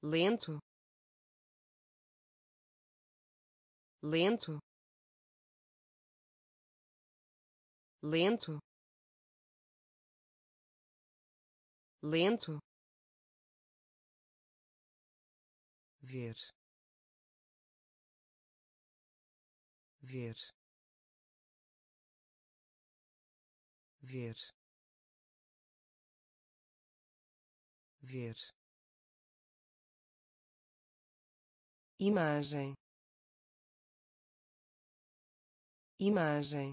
lento, lento, lento, lento, ver, ver, ver, ver, imagem, imagem,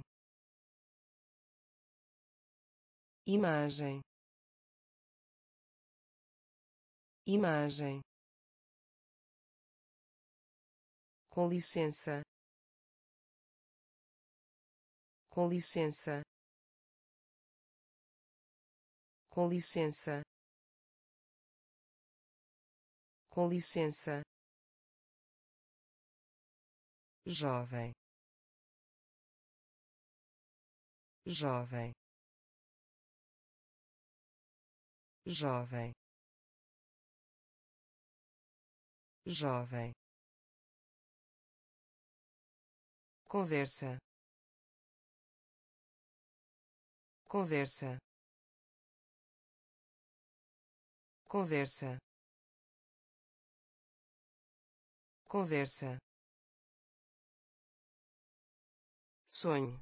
imagem, imagem, com licença, com licença, com licença, com licença, jovem, jovem, jovem, jovem, conversa, conversa, conversa, conversa, sonho,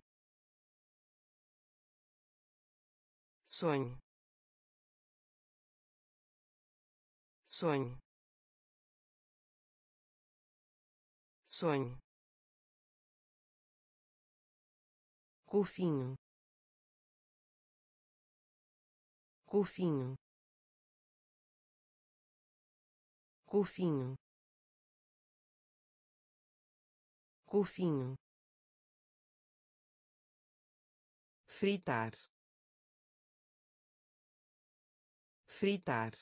sonho, sonho, sonho, golfinho, golfinho, golfinho, golfinho, fritar, fritar,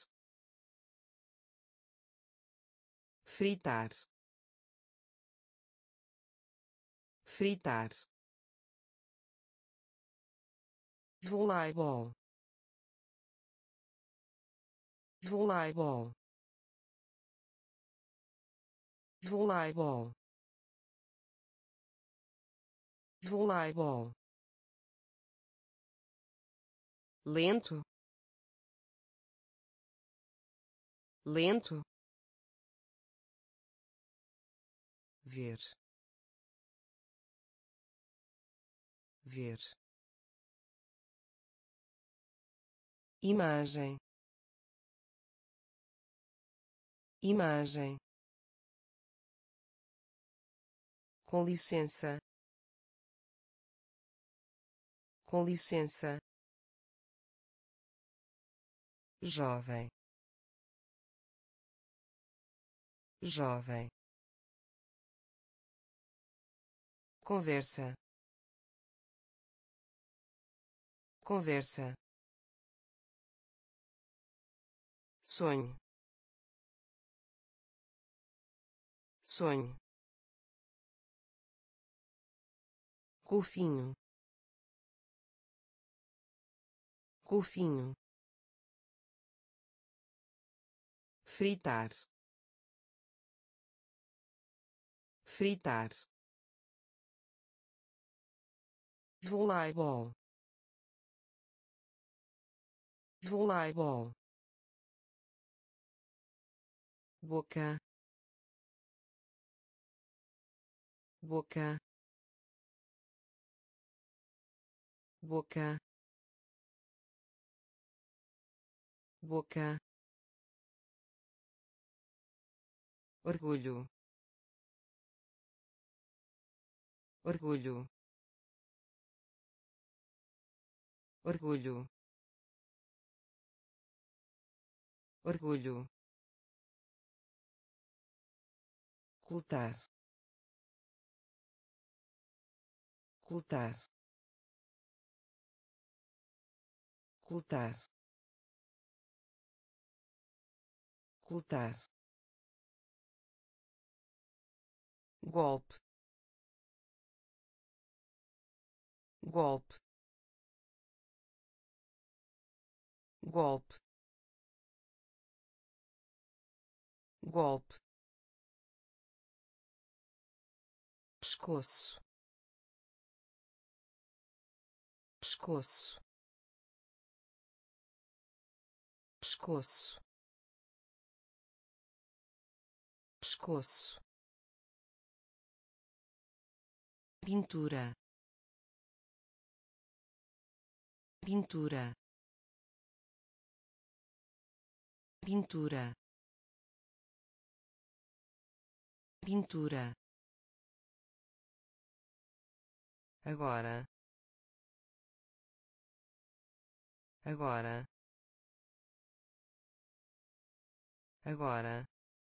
fritar, fritar, voleibol, voleibol, voleibol, voleibol, lento, lento, ver, ver, imagem, imagem, com licença, com licença, jovem, jovem, conversa, conversa, sonho, sonho, golfinho, golfinho, fritar, fritar, voleibol, voleibol, boca, boca, boca, boca, orgulho, orgulho, orgulho, orgulho, ocultar, ocultar, ocultar, ocultar, golpe, golpe, golpe, golpe, pescoço, pescoço, pescoço, pescoço, pintura, pintura, pintura, pintura, agora, agora, agora,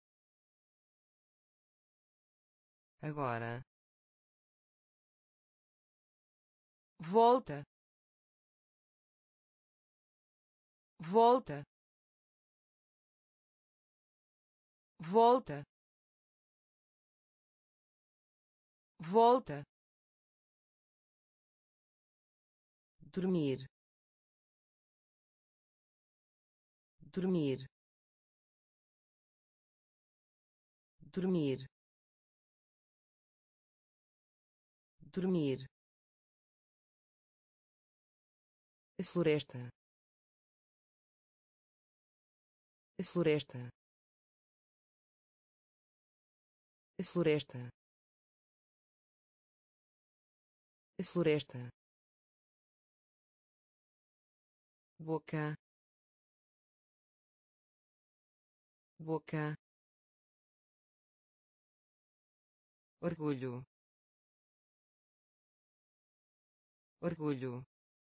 agora, volta, volta, volta, volta, dormir, dormir, dormir, dormir, floresta, floresta, floresta, floresta, boca, boca, orgulho, orgulho,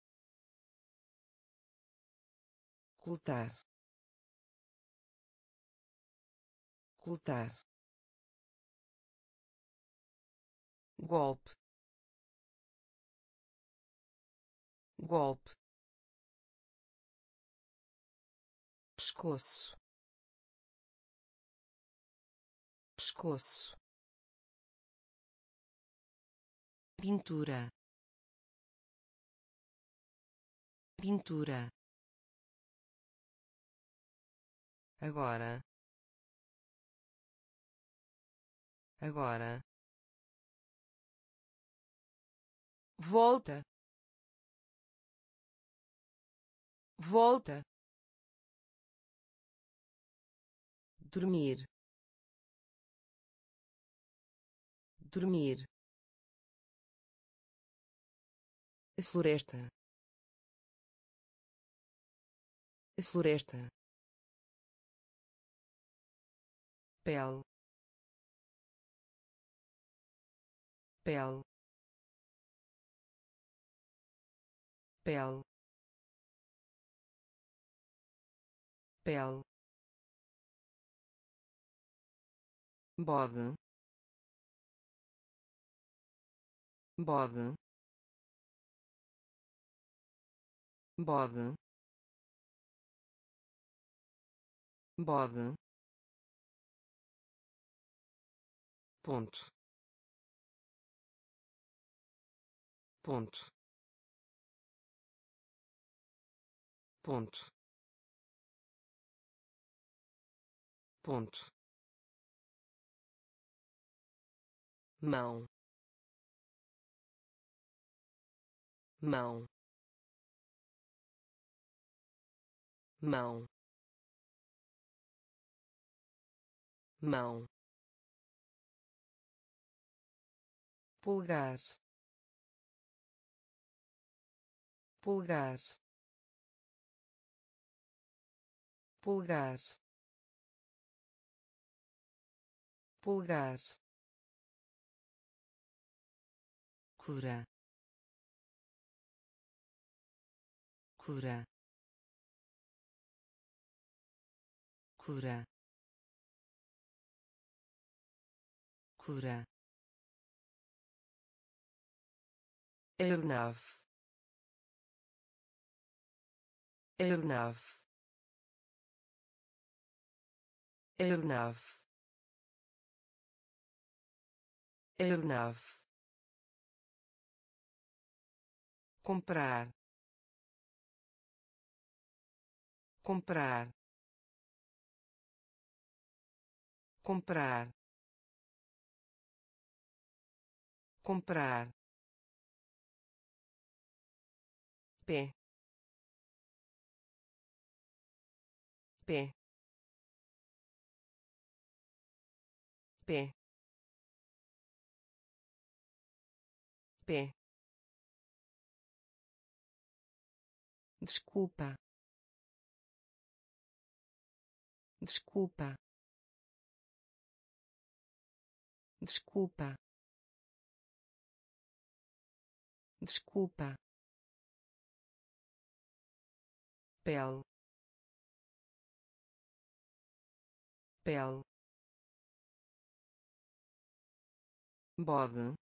ocultar, ocultar, golpe, golpe, pescoço, pescoço, pintura, pintura, agora, agora, volta, volta, dormir, dormir, floresta, floresta, pele, pele, pele, pele, bode, bode, bode, bode, ponto, ponto, ponto, ponto, mão, mão, mão, mão, pulgar, pulgar, pulgar, pulgar, cura, cura, cura, cura, aeronave, aeronave, aeronave, aeronave, comprar, comprar, comprar, comprar, pé, pé, pé, pé, desculpa, desculpa, desculpa, desculpa, pele, pele, bode,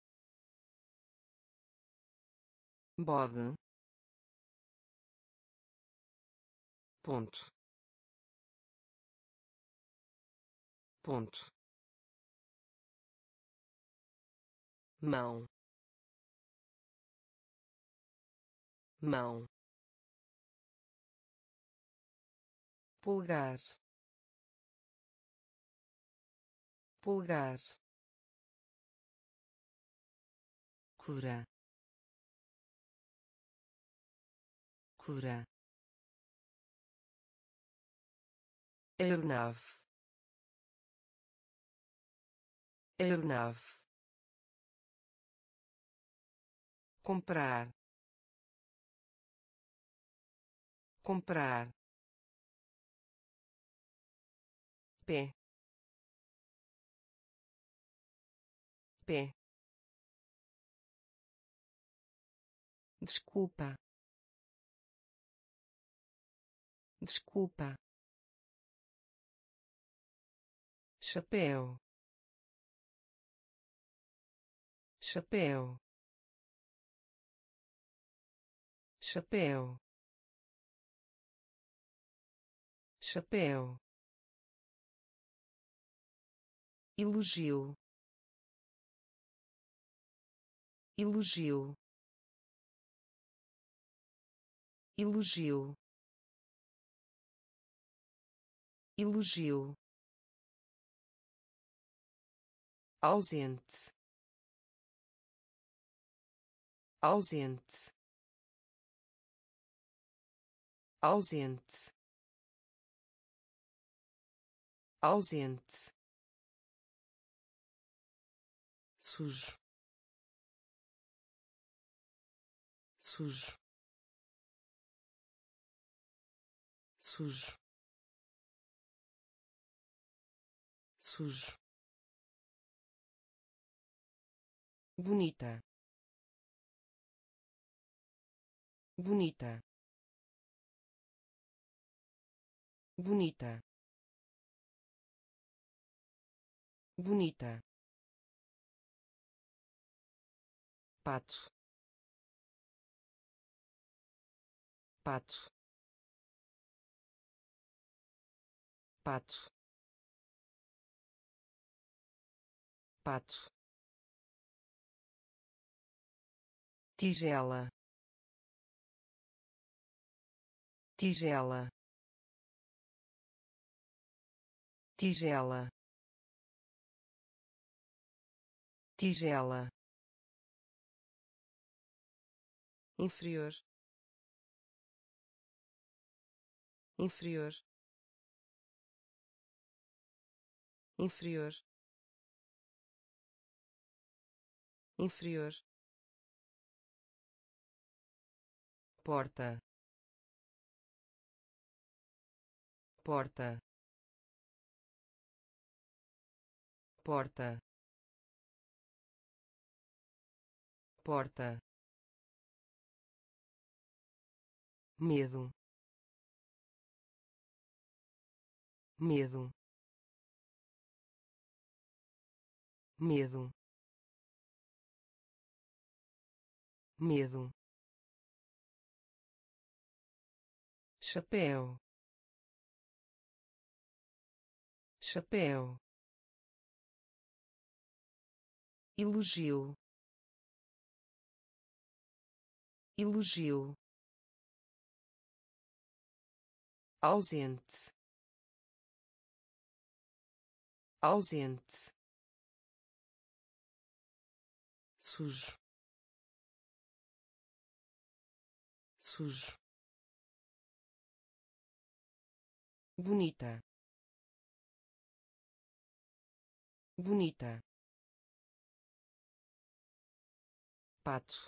bode, ponto, ponto, mão, mão, pulgar, pulgar, cura, cura, aeronave, aeronave, comprar, comprar, pé, pé, desculpa, desculpa, chapéu, chapéu, chapéu, chapéu, elogio, elogio, elogio, elogio, ausente, ausente, ausente, ausente, sujo, sujo, sujo, sujo, bonita, bonita, bonita, bonita, pato, pato, pato, pato, tigela, tigela, tigela, tigela, inferior, inferior, inferior, inferior, porta, porta, porta, porta, medo, medo, medo, medo, chapéu, chapéu, elogio, elogio, ausente, ausente, sujo, sujo, bonita, bonita, pato,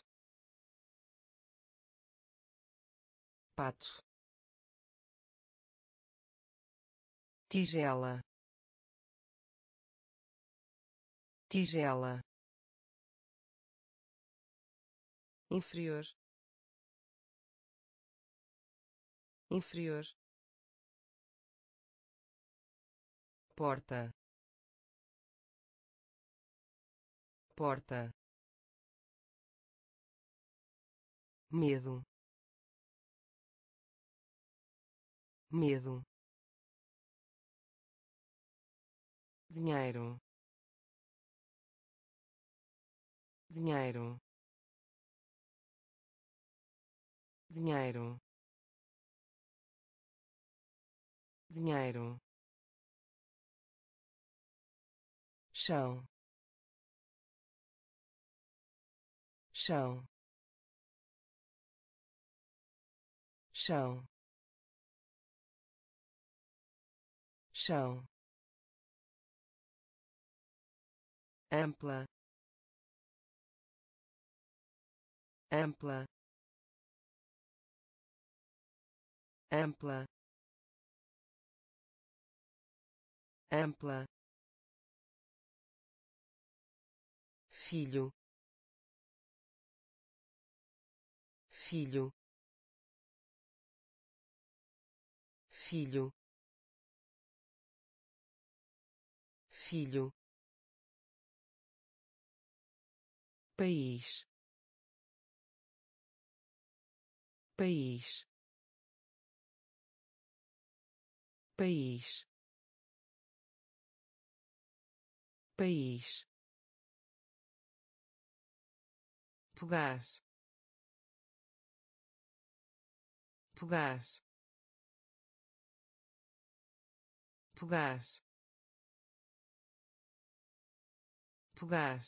pato, tigela, tigela, inferior, inferior, porta, porta, medo, medo, dinheiro, dinheiro, dinheiro, dinheiro, chão, chão, chão, chão, ampla, ampla, ampla, ampla, filho, filho, filho, filho, país, país, país, país, pegar, pegar, pegar, pegar,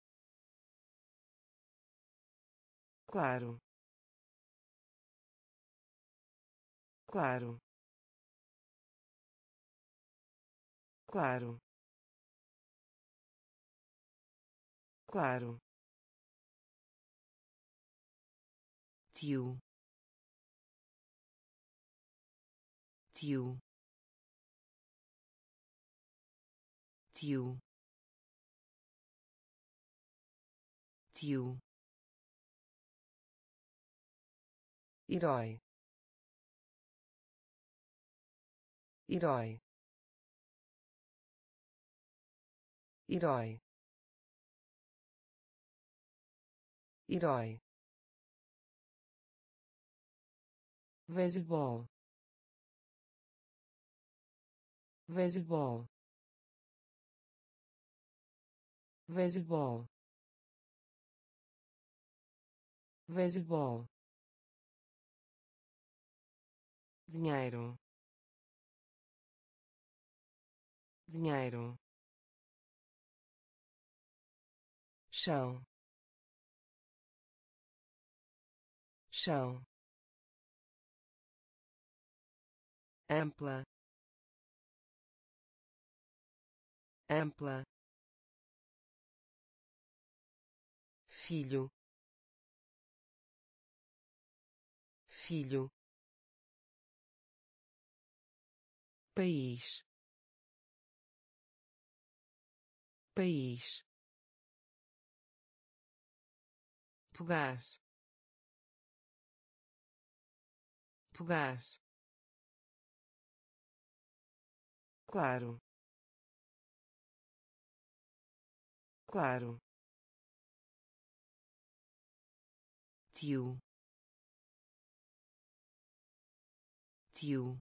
claro, claro, claro, claro, tio, tio, tio, tio, herói, herói, herói, herói, beisebol, beisebol, beisebol, beisebol, dinheiro, dinheiro, chão, chão, ampla, ampla, filho, filho, país, país, pegar, pegar, claro, claro, tio, tio,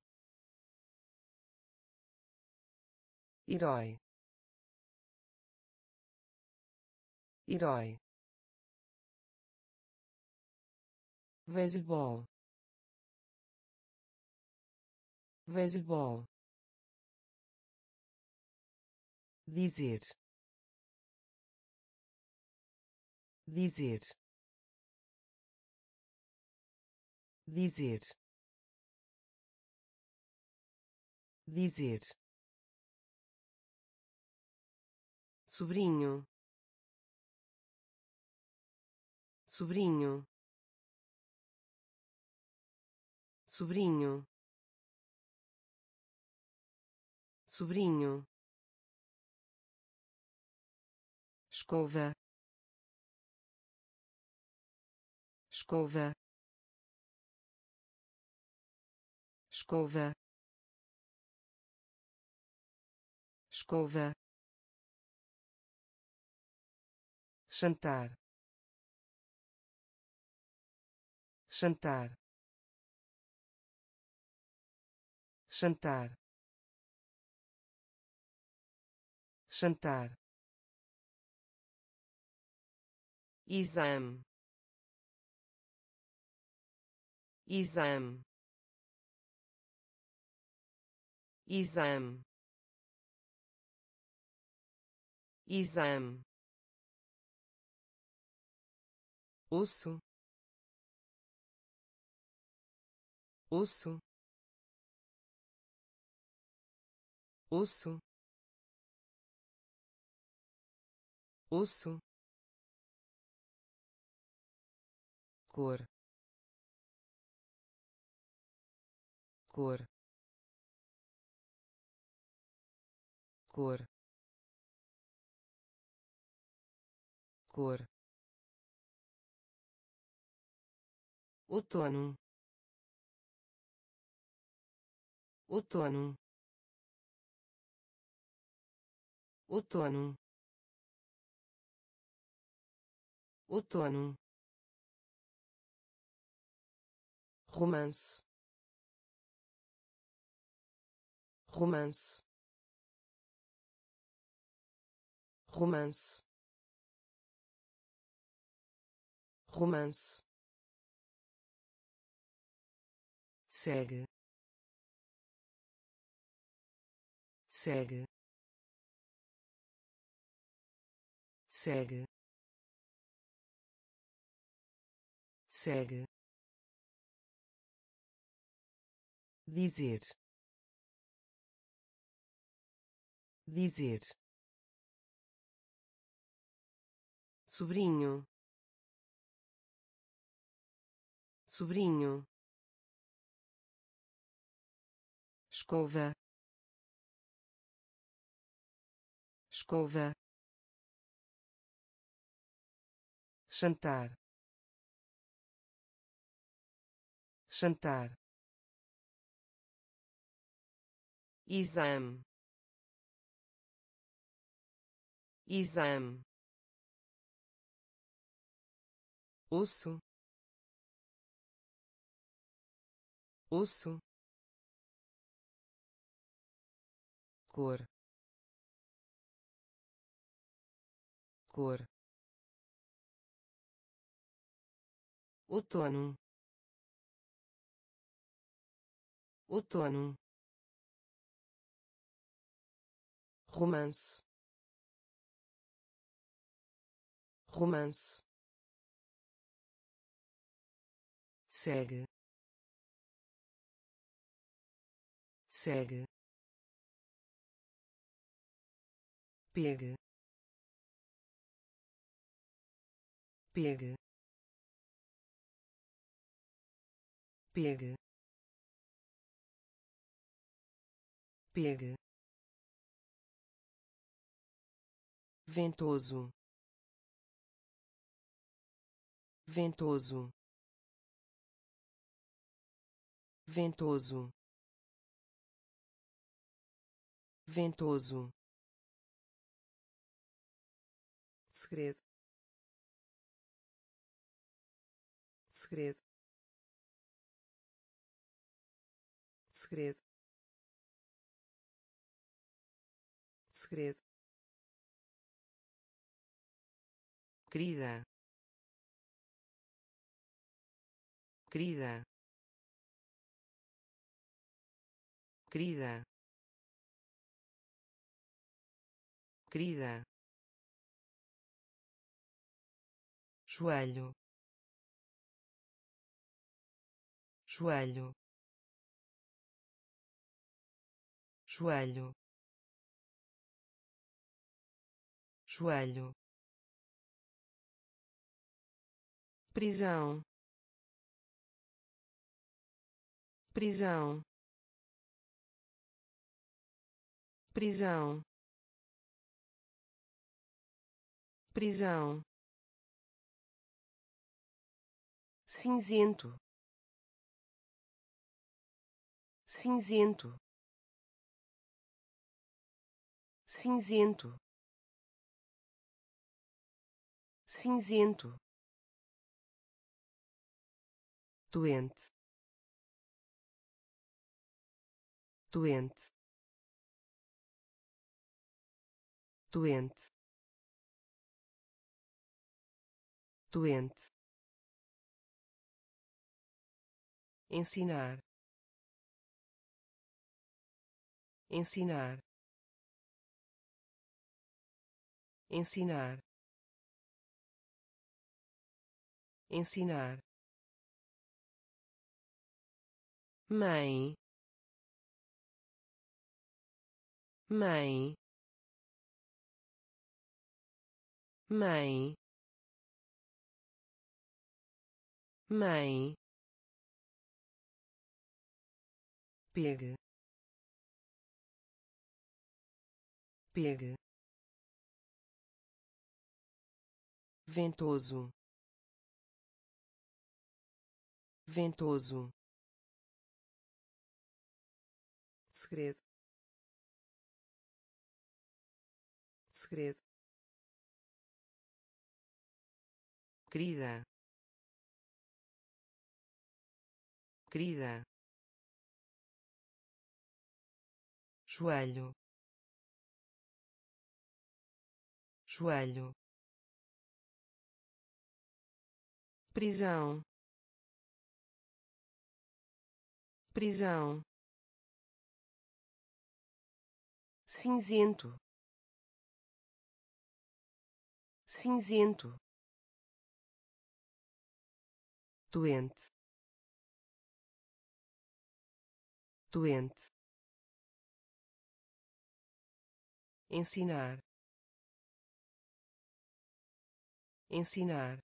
herói, herói, beisebol, beisebol, dizer, dizer, dizer, dizer, sobrinho, sobrinho, sobrinho, sobrinho, escova, escova, escova, escova, jantar, jantar, jantar, jantar, exame, exame, exame, exame, osso, osso, osso, osso, cor, cor, cor, cor, outono, outono, outono, outono, romance, romance, romance, romance, segue, segue, segue, segue, dizer, dizer, sobrinho, sobrinho, escova, escova, jantar, jantar, exame, exame, osso, osso, cor, cor, outono, outono, romance, romance, segue, segue, pegue, pegue, pegue, pegue, ventoso, ventoso, ventoso, ventoso, segredo, segredo, segredo, segredo, querida, querida, querida, querida, joelho, joelho, joelho, joelho, prisão, prisão, prisão, prisão, cinzento, cinzento, cinzento, cinzento, doente, doente, doente, doente, ensinar, ensinar, ensinar, ensinar, mãe, mãe, mãe, mãe, pegue, pegue, ventoso, ventoso, segredo, segredo, querida, querida, joelho, joelho, prisão, prisão, cinzento, cinzento, doente, doente, ensinar, ensinar,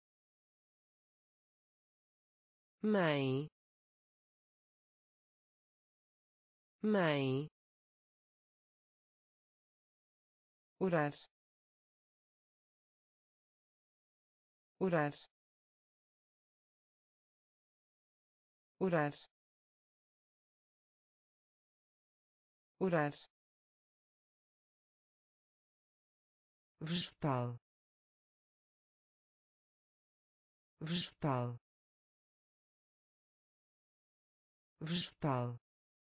mãe, mãe, orar, orar, orar, orar, vegetal, vegetal, vegetal,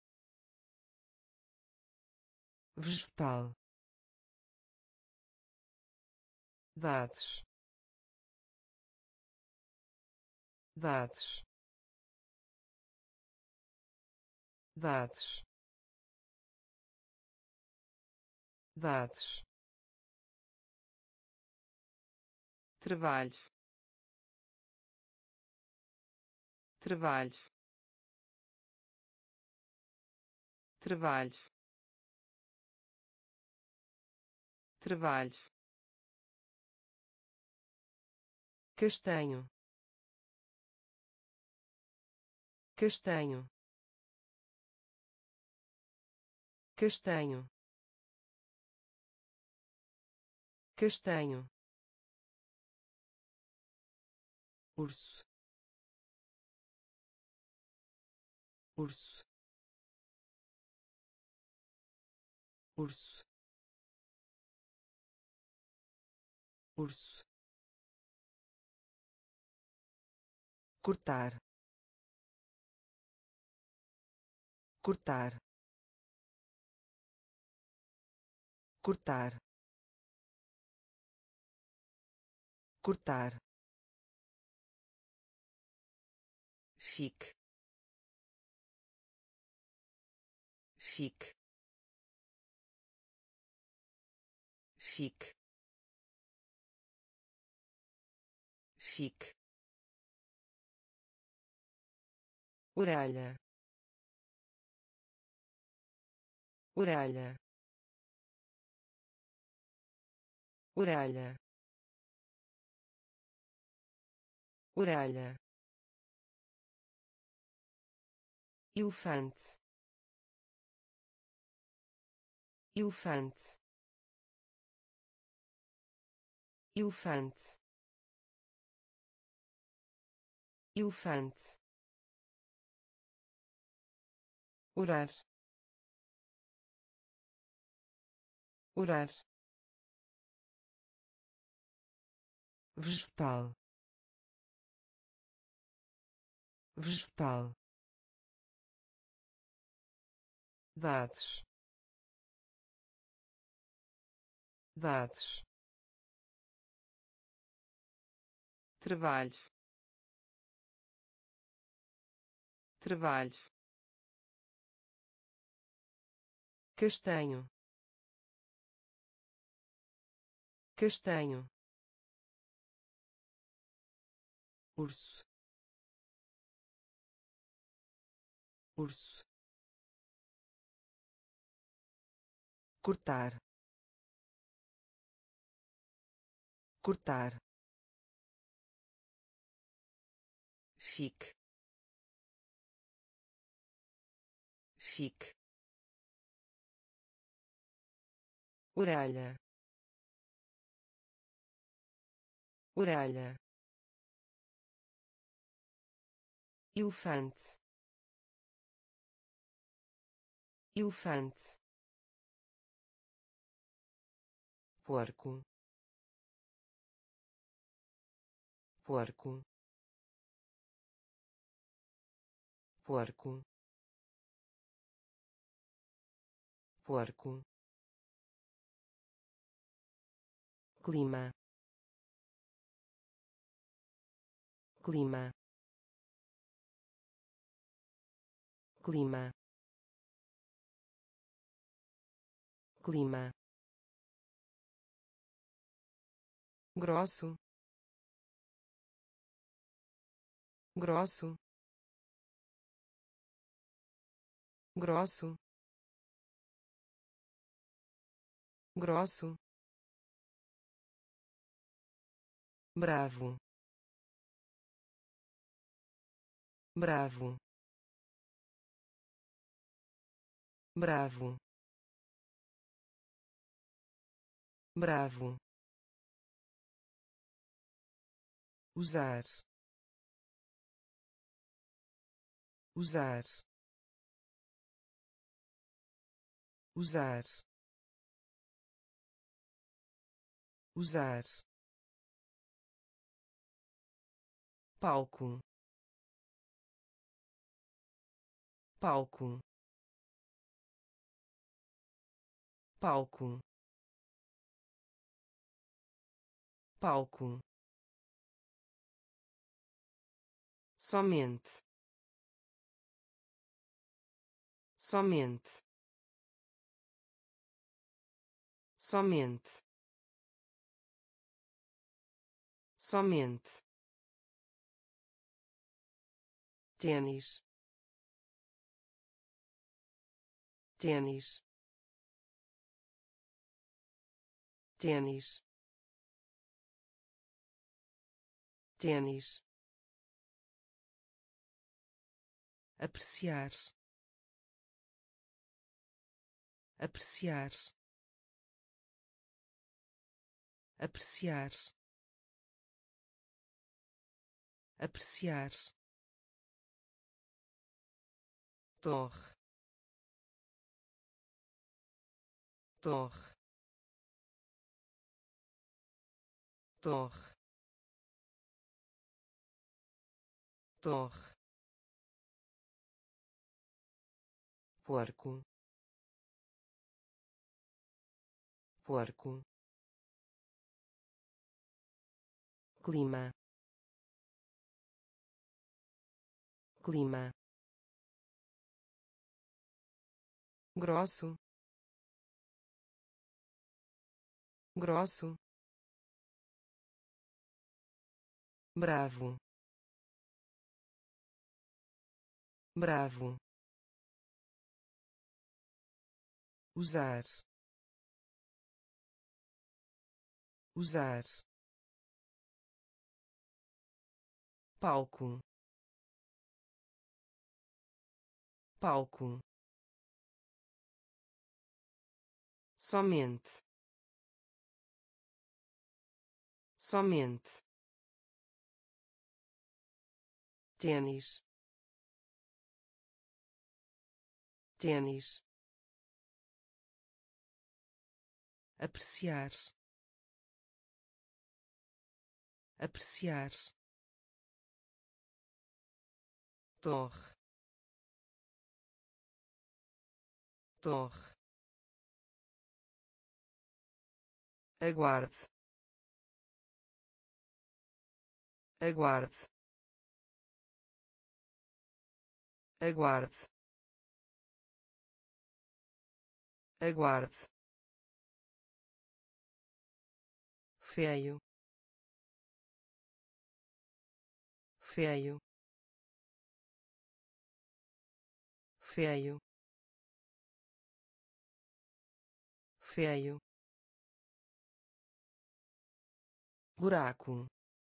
vegetal, dados, dados, dados, dados, trabalho, trabalho, trabalho, trabalho, castanho, castanho, castanho, castanho, urso, urso, urso, urso, cortar, cortar, cortar, cortar, fique, fique, fique, fique, orelha, orelha, orelha, orelha, elefante, elefante, elefante, elefante, orar, orar, vegetal, vegetal, dados, dados, trabalho, trabalho, castanho, castanho, urso, urso, cortar, cortar, fique, fique, orelha, orelha, elefante, elefante, porco, porco, porco, porco, clima, clima, clima, clima, grosso, grosso, grosso, grosso, bravo, bravo, bravo, bravo, usar, usar, usar, usar, palco, palco, palco, palco, somente, somente, somente, somente, tênis, tênis, tênis, tênis, apreciar, apreciar, apreciar, apreciar, torre, torre, torre, torre, porco, porco, clima, clima, grosso, grosso, bravo, bravo, usar, usar, palco, palco, somente, somente, tênis, tênis, apreciar, apreciar, torre, torre, aguarde, aguarde, aguarde, aguarde, feio, feio, feio, feio, buraco,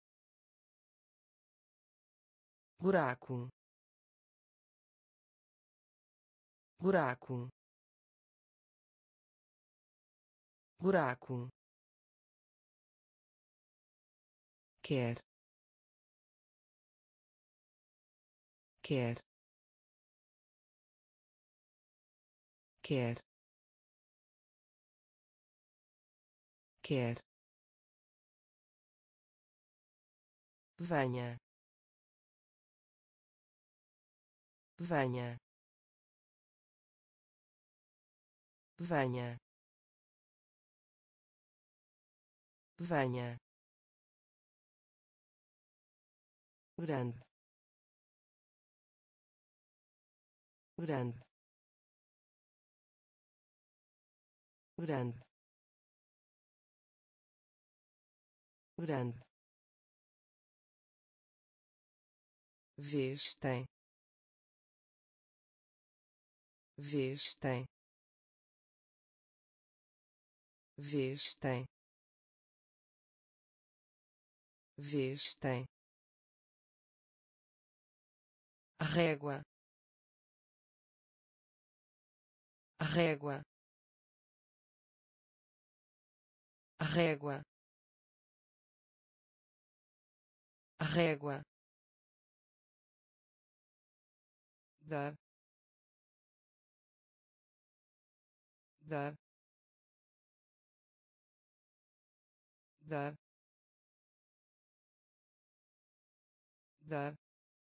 buraco, buraco, buraco, quer, quer, quer, quer, venha, venha, venha, venha, grande, grande, grande, grande, vez tem, vez tem, vez tem, vez tem, régua, régua, régua, régua, dar, dar, dar, dar,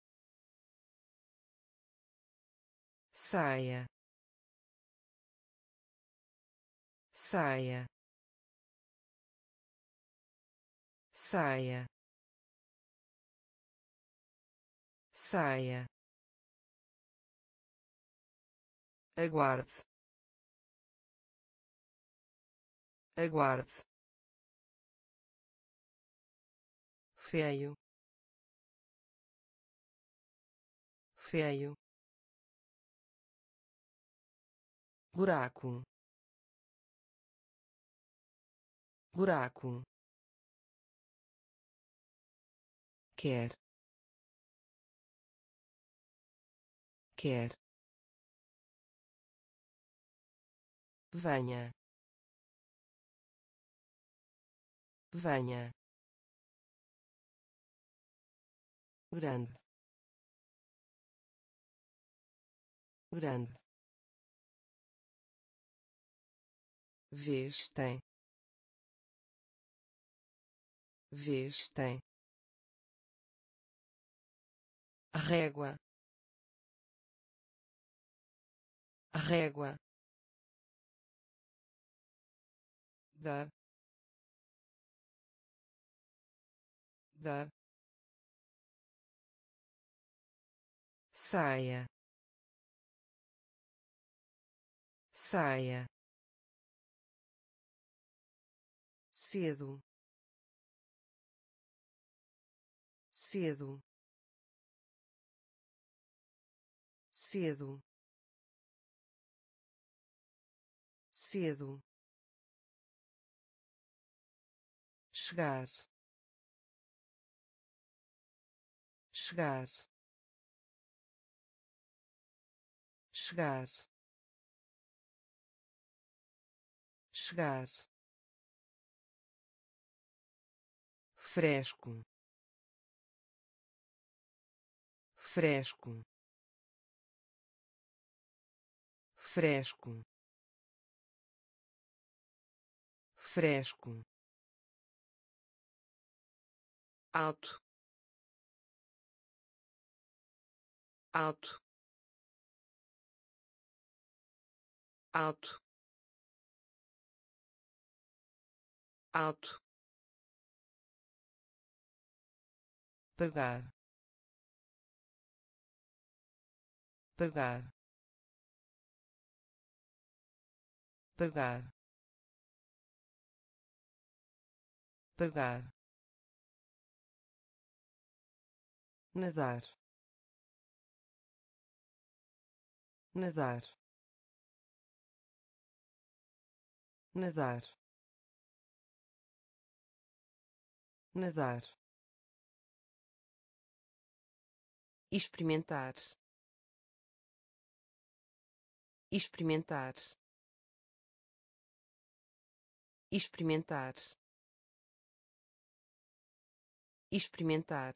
saia, saia, saia, saia, aguarde, aguarde, feio, feio, buraco, buraco, quer, quer, venha, venha, grande, grande, vez tem, vez tem, régua, régua, dar, dar, saia, saia, cedo, cedo, cedo, cedo, chegar, chegar, chegar, chegar, fresco, fresco, fresco, fresco, alto, alto, alto, alto, pagar, pagar, pagar, pagar, nadar, nadar, nadar, nadar, experimentar, experimentar, experimentar, experimentar,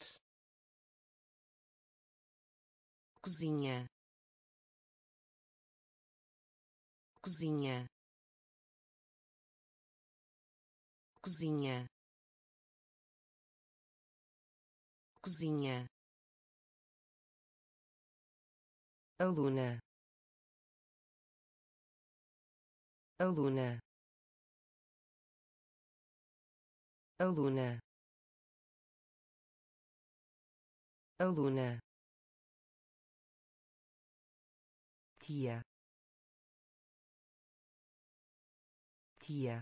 cozinha, cozinha, cozinha, cozinha, aluna, aluna, aluna, aluna, tia, tia,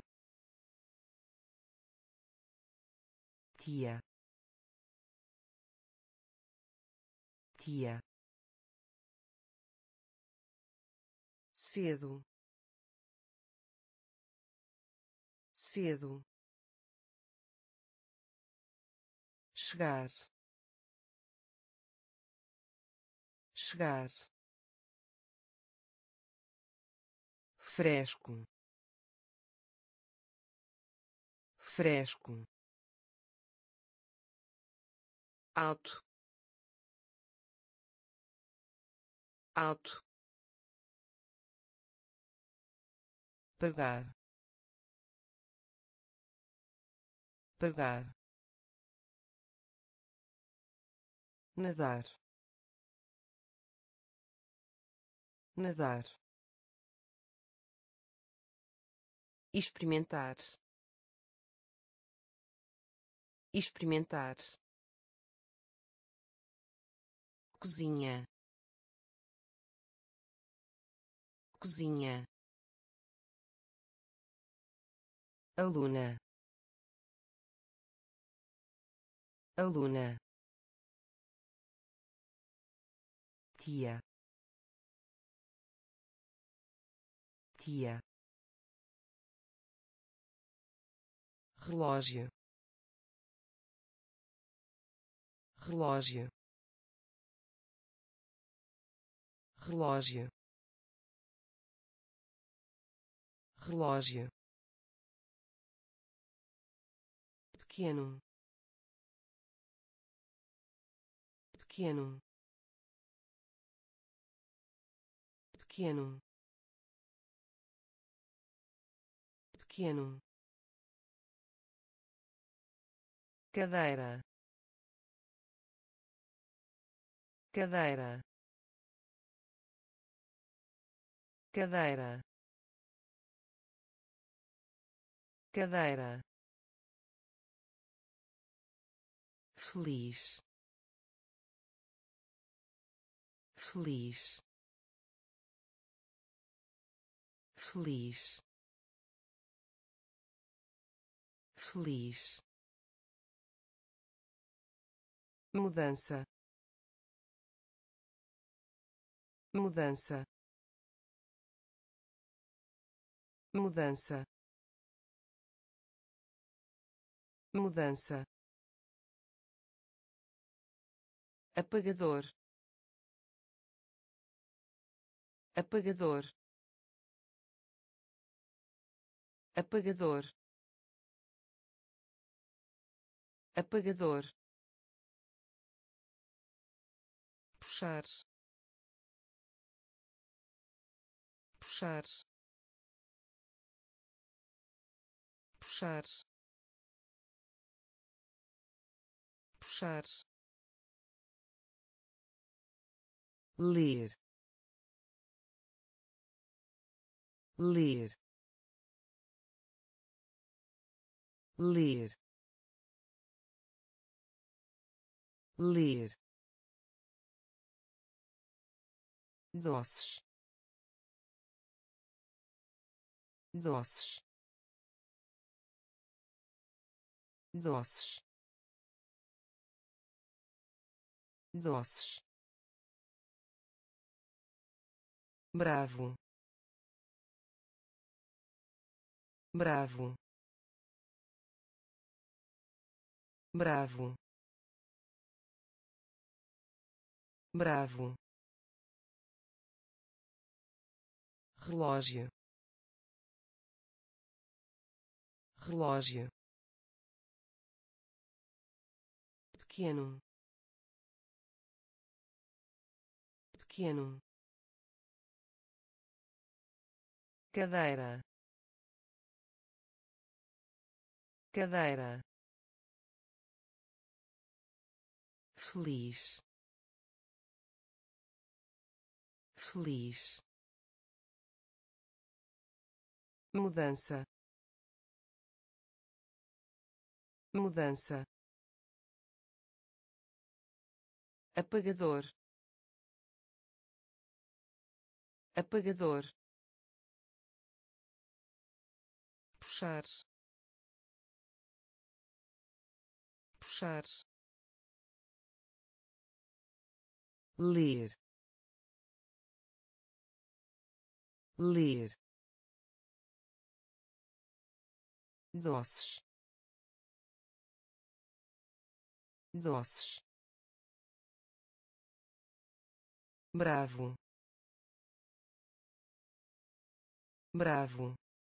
tia, tia, cedo, cedo, chegar, chegar, fresco, fresco, alto, alto, pagar, pagar, nadar, nadar, experimentar, experimentar, cozinha, cozinha, aluna, aluna, tia, tia, relógio, relógio, relógio, relógio, pequeno, pequeno, pequeno, pequeno, cadeira, cadeira, cadeira, cadeira, feliz, feliz, feliz, feliz, mudança, mudança, mudança, mudança, apagador, apagador, apagador, apagador, puxar, puxar, puxar, puxar, ler, ler, ler, ler, doces, doces, doces, doces, bravo, bravo, bravo, bravo, relógio, relógio, pequeno, pequeno, cadeira, cadeira, feliz, feliz, mudança, mudança, apagador, apagador, puxar, puxar, ler, ler, doces, doces, bravo, bravo,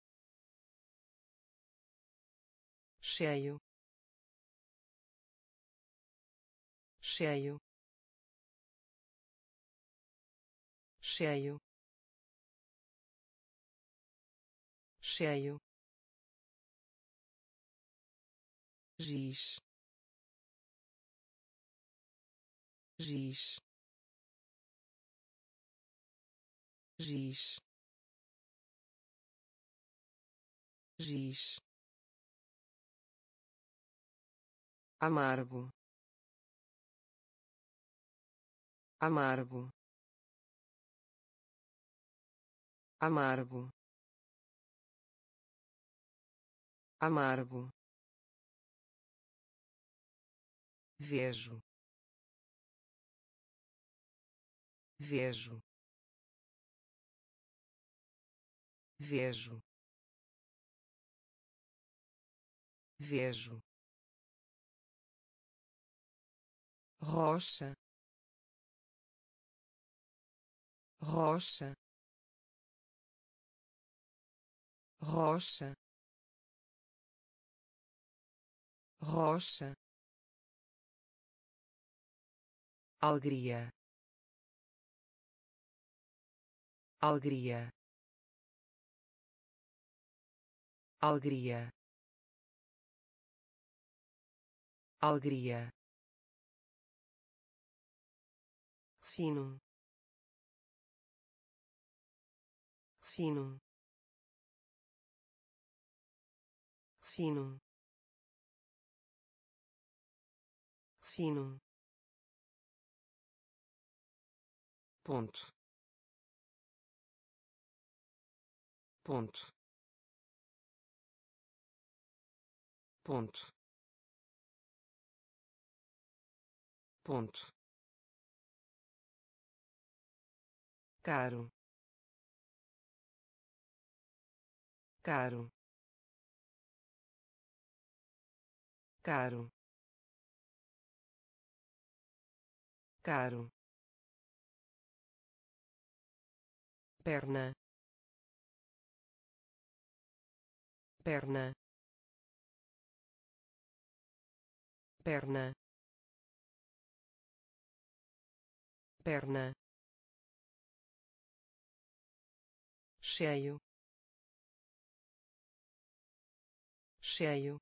cheio, cheio, cheio, cheio, giz, giz, giz, giz, amargo, amargo, amargo, amargo, vejo, vejo, vejo, vejo, rocha, rocha, rocha, rocha, alegria, alegria, alegria, alegria, fino, fino, fino, fino, ponto, ponto, ponto, ponto, caro, caro, caro, caro, perna, perna, perna, perna, cheio, cheio,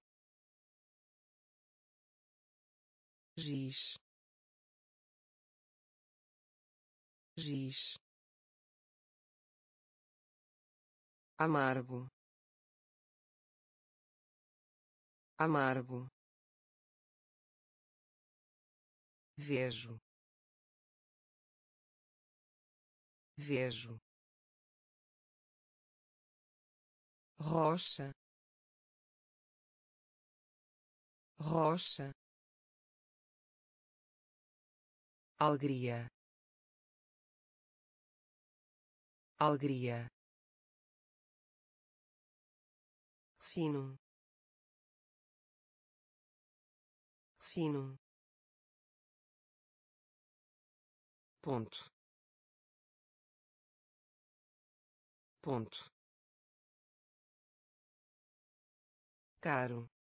giz, giz, amargo, amargo, vejo, vejo, rocha, rocha, alegria, alegria, fino, fino, ponto, ponto, caro,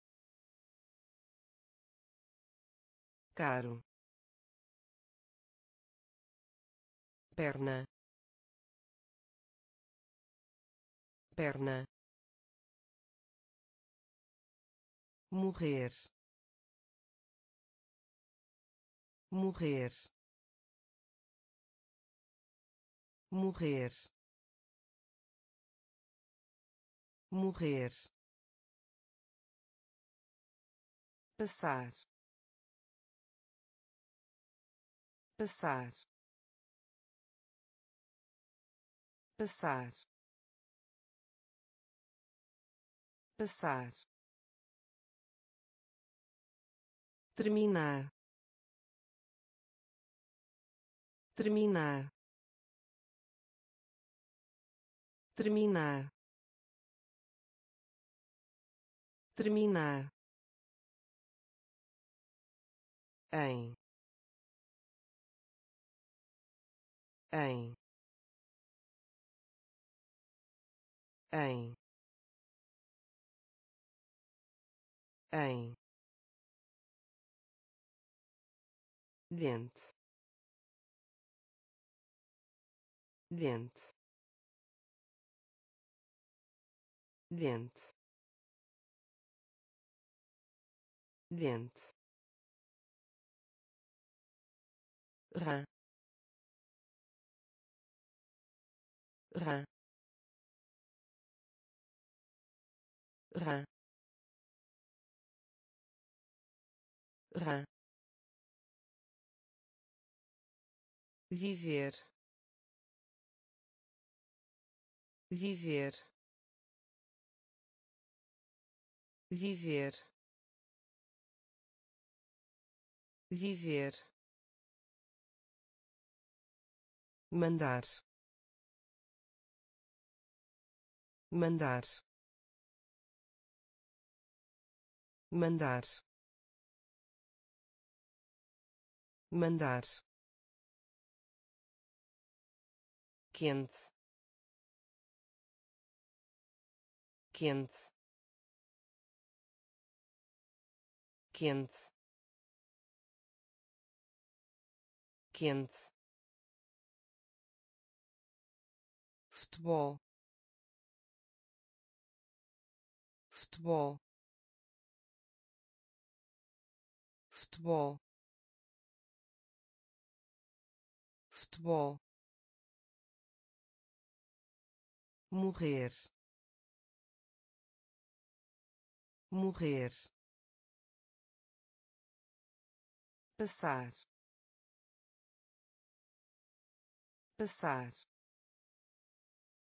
caro, perna, perna, morrer, morrer, morrer, morrer, passar, passar, passar, passar, terminar, terminar, terminar, terminar, em, em, em, em, dente, dente, dente, dente, rã, rã, rã, rã, viver, viver, viver, viver, mandar, mandar, mandar, mandar, quente, quente, quente, quente, futebol, futebol, futebol, futebol, morrer, morrer, passar, passar,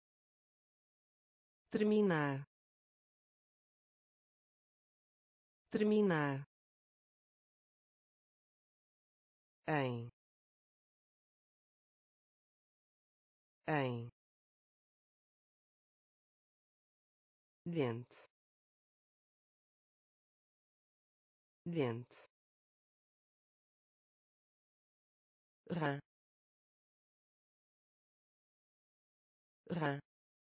terminar, terminar, em, em, dente, dente, rã, rã,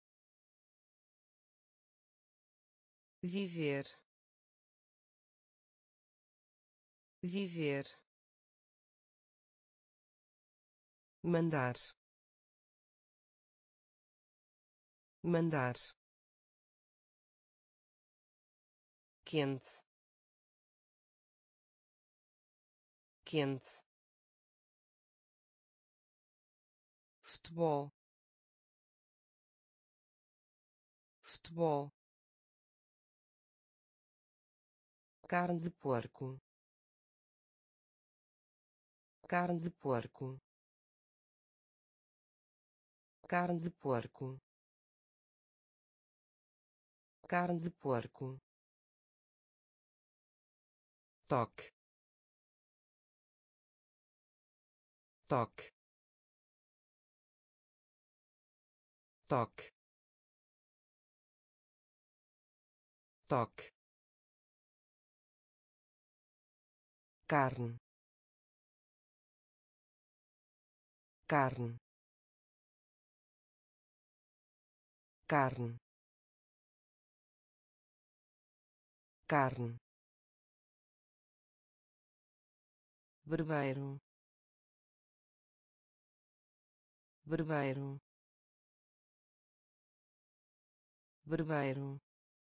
viver, viver, mandar, mandar, quente, quente, futebol, futebol, carne de porco, carne de porco, carne de porco, carne de porco, toque, toque, toque, toque, carne, carne, carne, carne, barbeiro, barbeiro, barbeiro,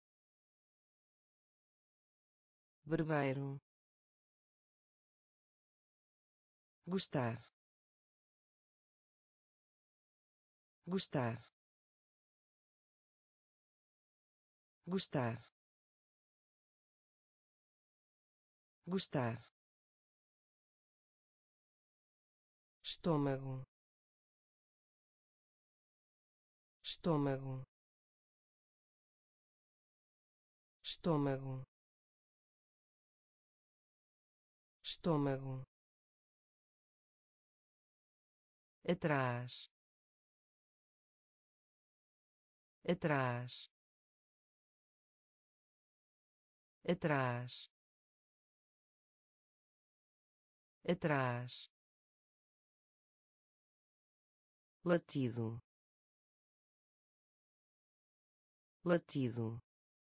barbeiro, gostar, gostar, gostar, gostar, estômago, estômago, estômago, estômago, atrás, atrás, atrás, atrás, latido, latido,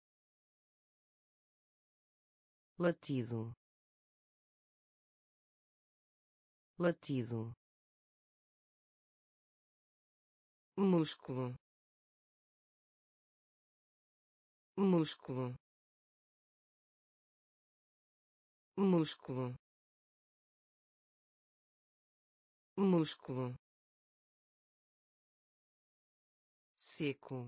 latido, latido, músculo, músculo, músculo, músculo, seco,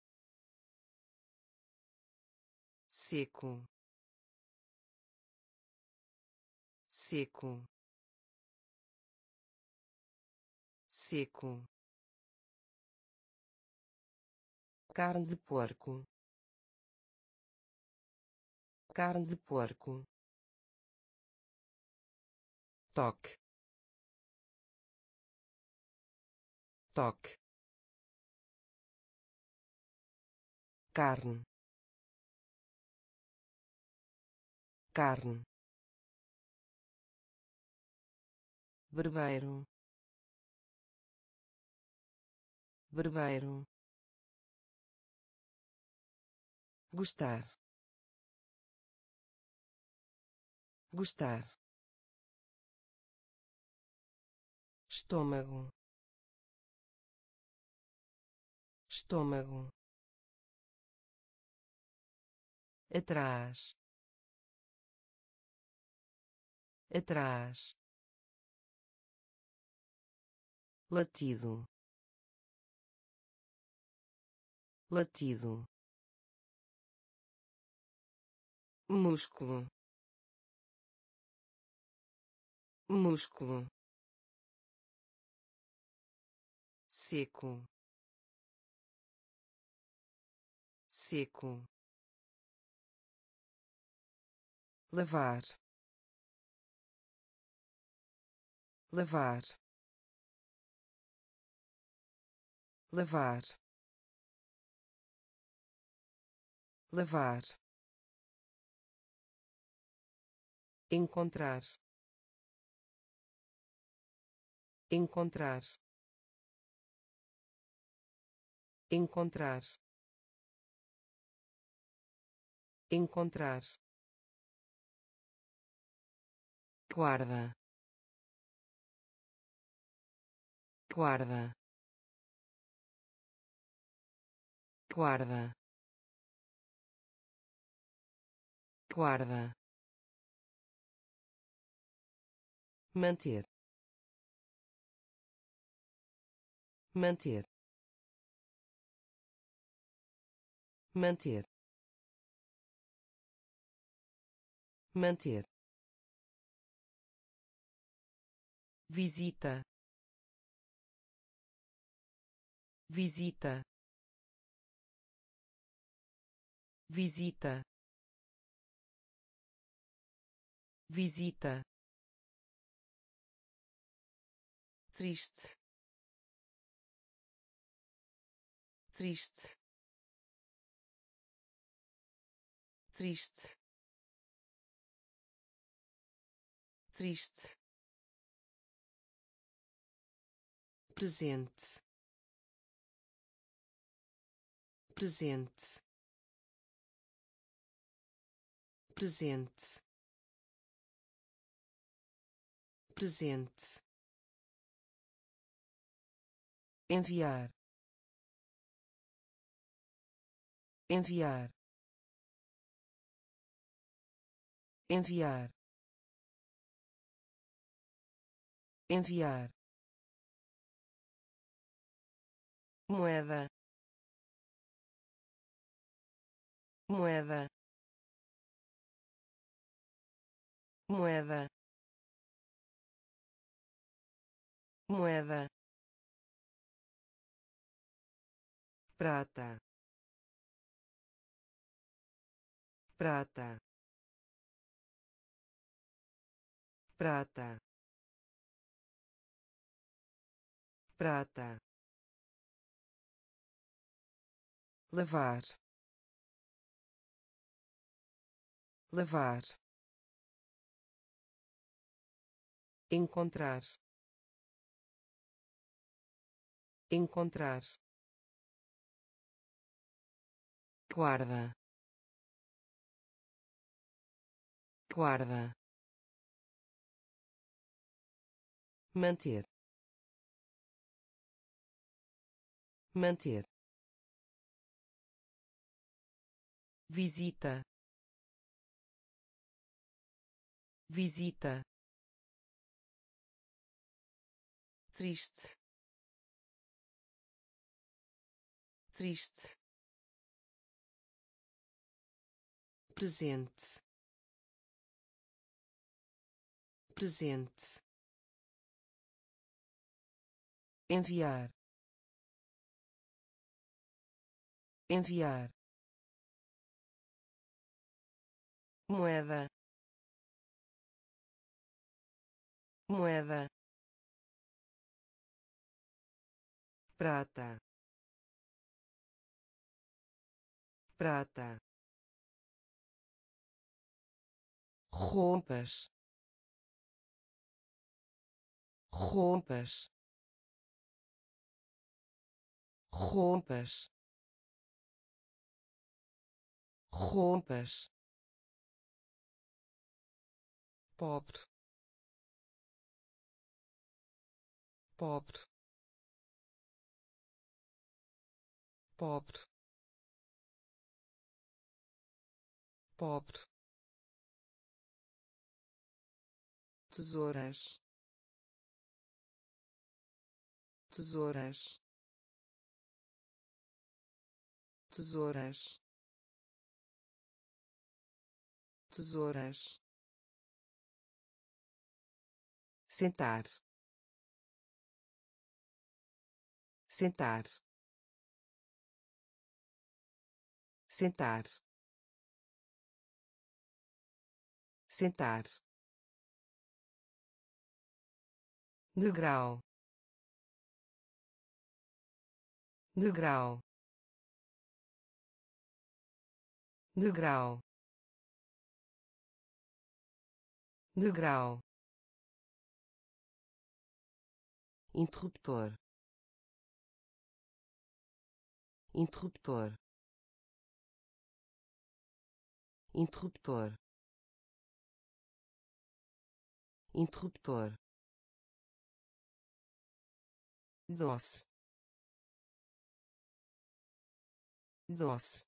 seco, seco, seco, carne de porco, carne de porco, toque, toque, carne, carne, barbeiro, barbeiro, gostar, gostar, estômago, estômago, atrás, atrás, latido, latido, músculo, músculo, seco, seco, lavar, lavar, lavar, lavar, encontrar, encontrar, encontrar, encontrar, guarda, guarda, guarda, guarda, manter, manter, manter, manter, visita, visita, visita, visita, triste, triste, triste, triste, presente, presente, presente, presente, enviar, enviar, enviar, enviar, moeda, moeda, moeda, moeda, prata, prata, prata, prata, lavar, lavar, encontrar, encontrar, guarda, guarda, manter, manter, visita, visita, triste, triste, presente, presente, enviar, enviar, moeda, moeda, prata, prata, roupas, roupas, roupas, roupas, pobre, pobre, pobre, pobre, tesouras, tesouras, tesouras, tesouras, sentar, sentar, sentar, sentar, degrau, degrau, degrau, degrau, interruptor, interruptor, interruptor, interruptor, doce, doce,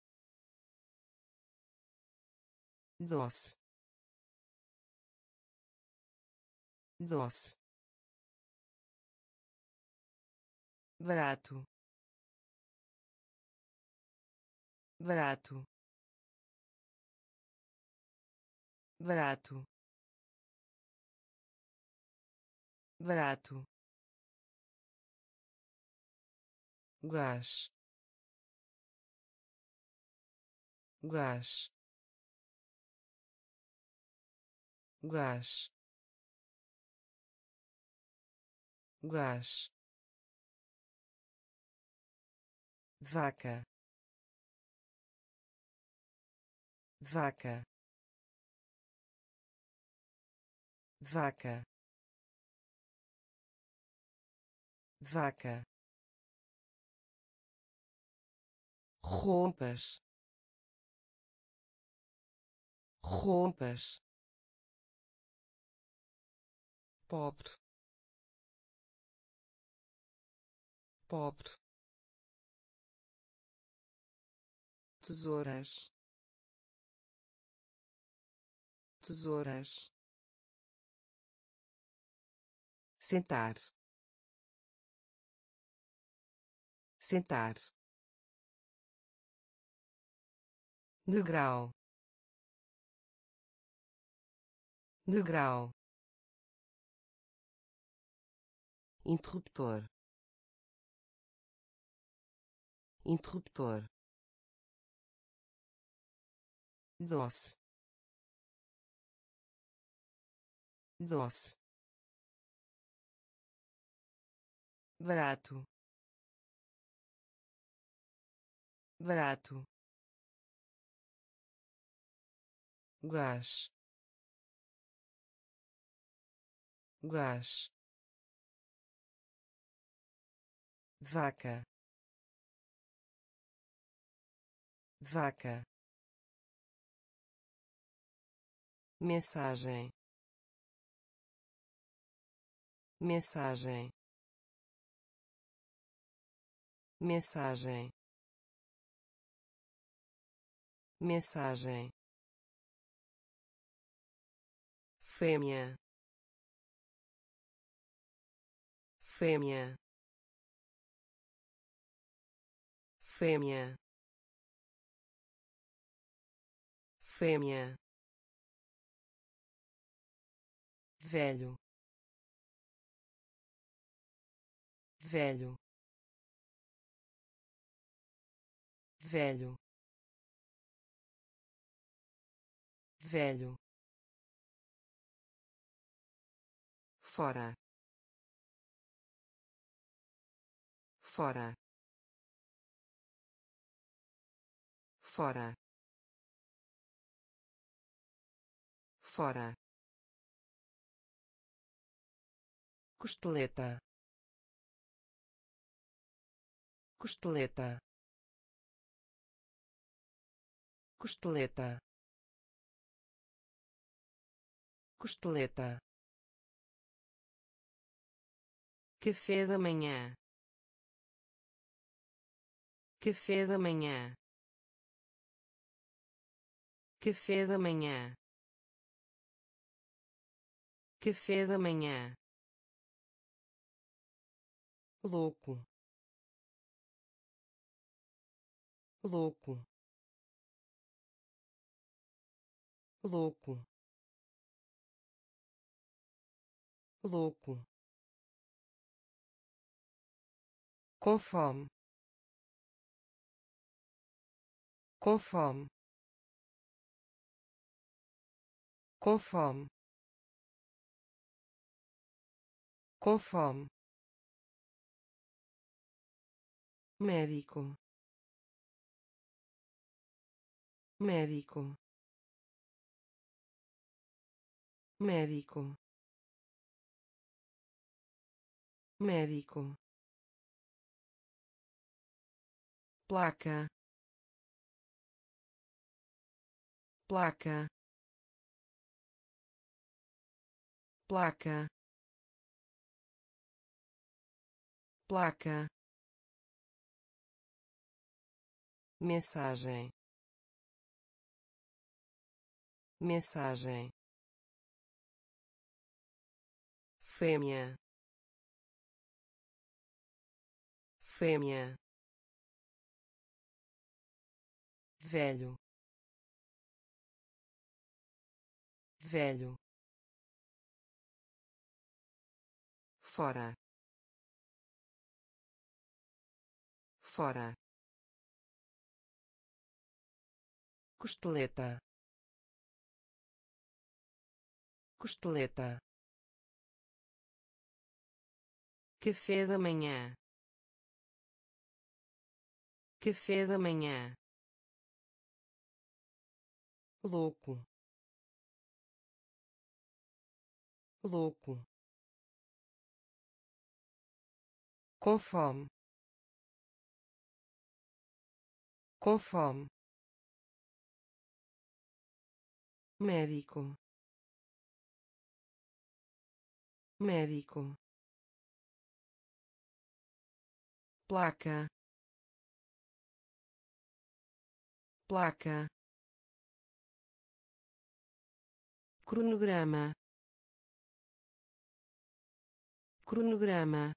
doce, doce, barato, barato, barato, barato, gás, gás, gás, gás, vaca, vaca, vaca, vaca, rompas, rompas, pobre, pobre, tesouras, tesouras, sentar, sentar, degrau, degrau, interruptor, interruptor, doce, doce, barato, barato, gás, gás, vaca, vaca, mensagem, mensagem, mensagem, mensagem, fêmea, fêmea, fêmea, fêmea, velho, velho, velho, velho, fora, fora, fora, fora, costeleta, costeleta, costeleta, costeleta, café da manhã, café da manhã, café da manhã, café da manhã, louco, louco, louco, louco, com fome, com fome, com fome, com fome, médico, médico, médico, médico, placa, placa, placa, placa, mensagem, mensagem, fêmea, fêmea, velho, velho, fora, fora, costeleta, costeleta, café da manhã, café da manhã, louco, louco, com fome, com fome, médico, médico, placa, placa, cronograma, cronograma,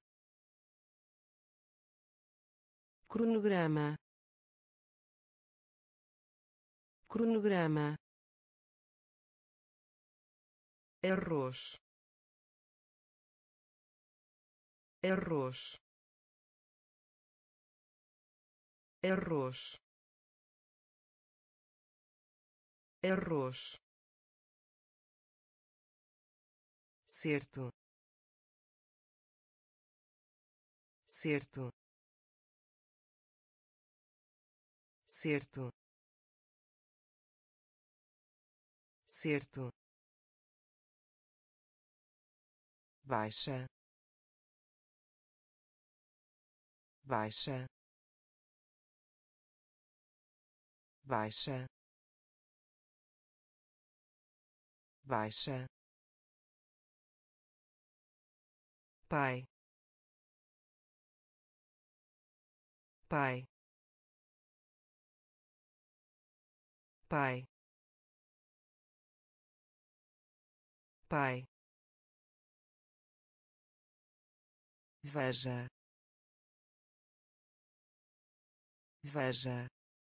cronograma, cronograma, arroz, arroz, arroz, arroz, certo, certo, certo, certo, baixa, baixa, baixa, baixa, pai, pai, pai, pai, veja, veja,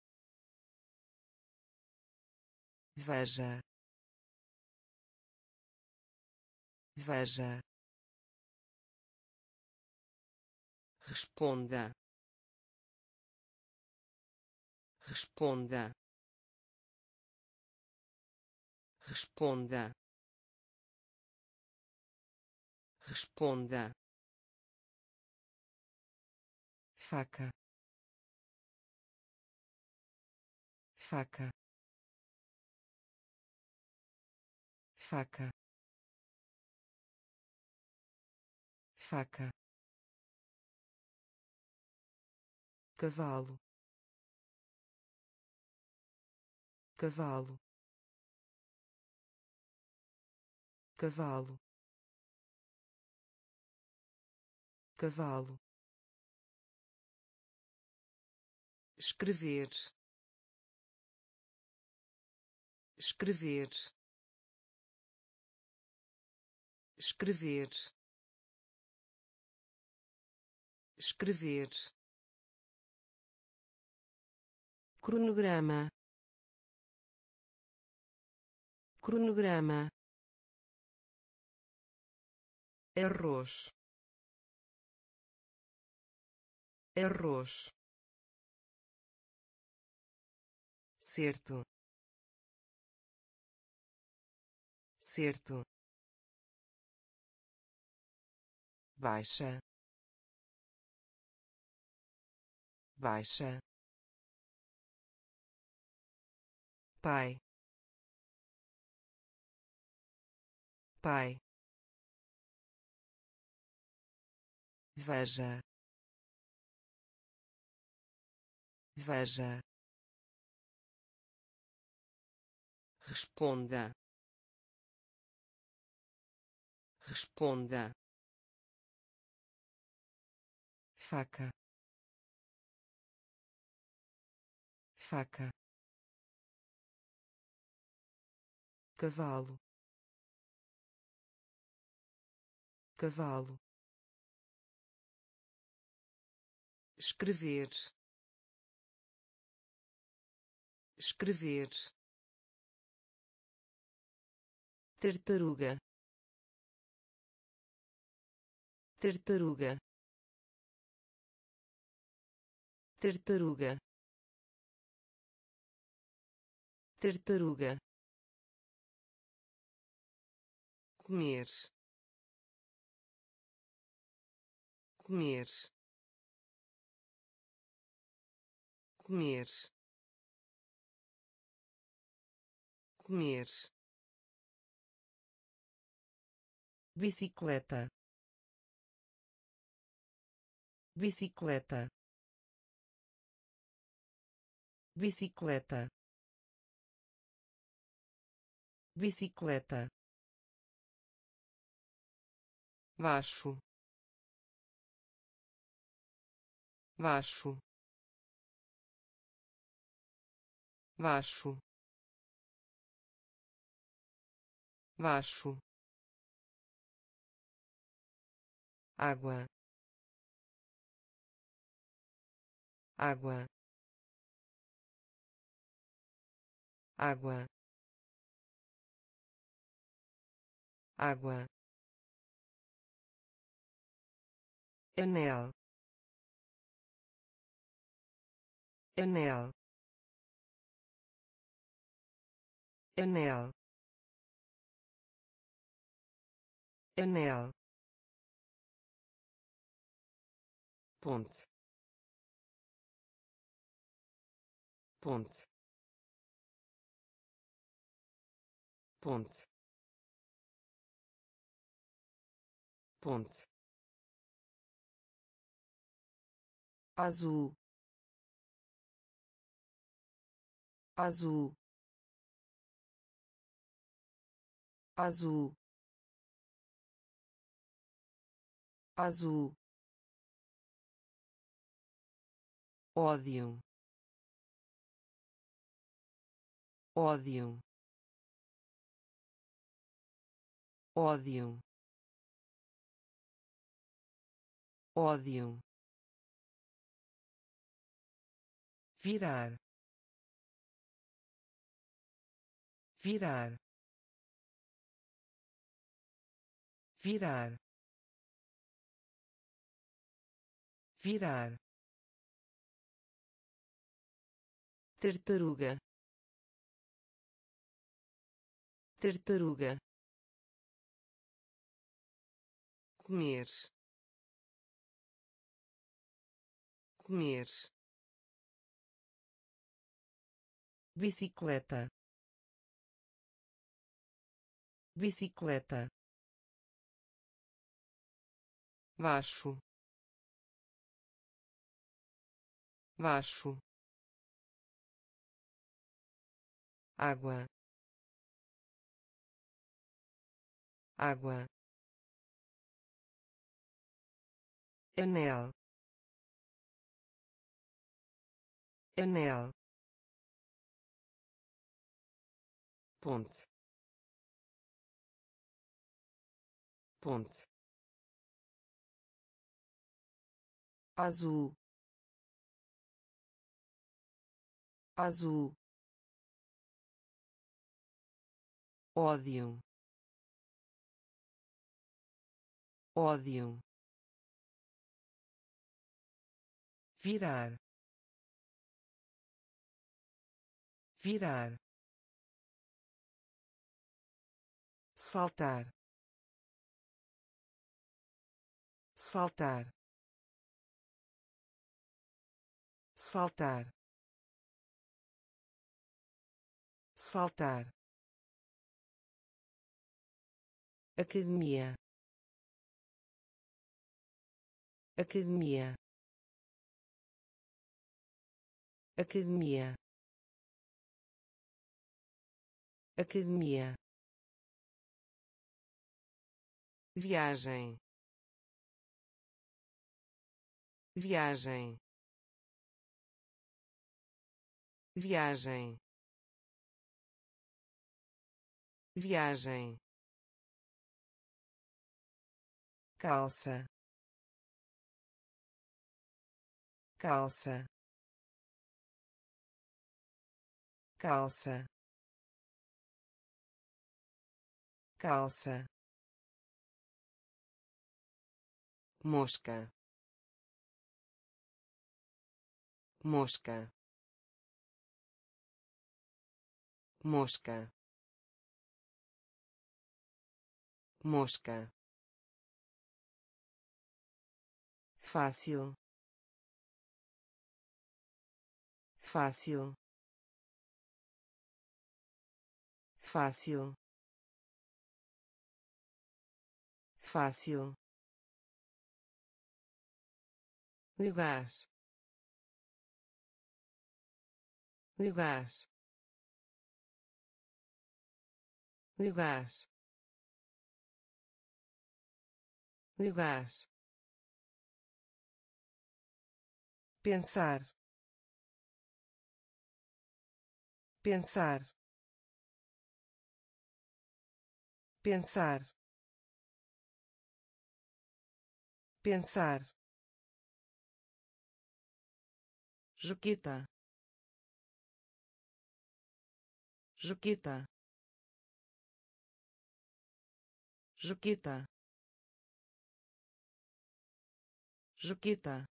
veja, veja, responda, responda, responda, responda, faca, faca, faca, faca, cavalo, cavalo, cavalo, cavalo, escrever, escrever, escrever, escrever, cronograma, cronograma, arroz, arroz, certo, certo, baixa, baixa, pai, pai, veja, veja, responda, responda, faca, faca, cavalo, cavalo, escrever, escrever, tartaruga, tartaruga, tartaruga, tartaruga, comer, comer, comer, comer, bicicleta, bicicleta, bicicleta, bicicleta, baixo, baixo, baixo, baixo, água, água, água, água, anel, anel, anel, anel, ponte, ponte, ponte, ponte, azul, azul, azul, azul, ódio, ódio, ódio, ódio, virar, virar, virar, virar, tartaruga, tartaruga, comer, comer, bicicleta, bicicleta, baixo, baixo, água, água, anel, anel, ponte, ponte, azul, azul, ódio, ódio, virar, virar, saltar, saltar, saltar, saltar, academia, academia, academia, academia, viagem, viagem, viagem, viagem, calça, calça, calça, calça, mosca, mosca, mosca, mosca, fácil, fácil, fácil, fácil, lugar, lugar, lugar, lugar, pensar, pensar, pensar, pensar, Juquita, Juquita, Juquita, Juquita,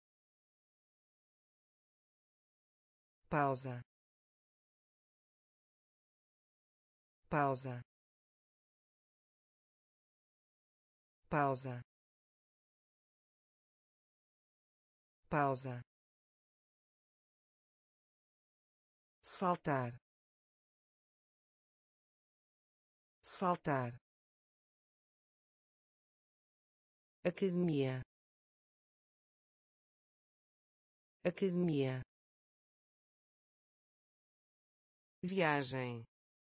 pausa, pausa, pausa, pausa, saltar, saltar, academia, academia, viagem,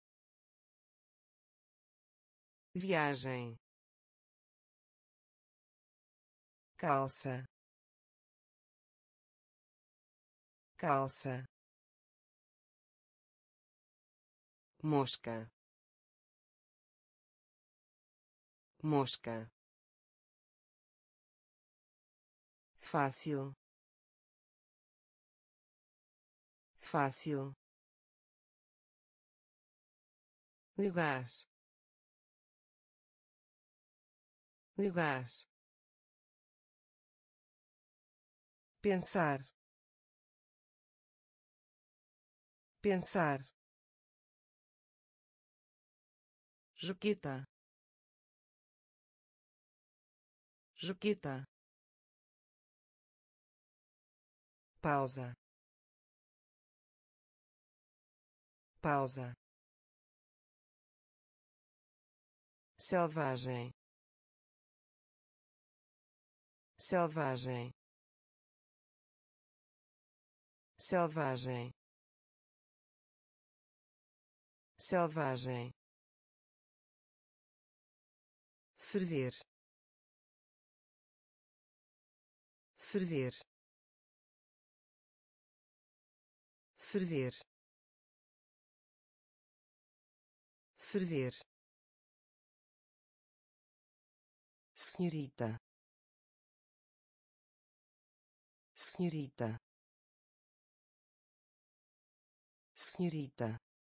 viagem, calça, calça, mosca, mosca, fácil, fácil, lugar, lugar, pensar, pensar, Juquita, Juquita, pausa, pausa, selvagem, selvagem, selvagem, selvagem, ferver, ferver, ferver, ferver, senhorita, senhorita, senhorita,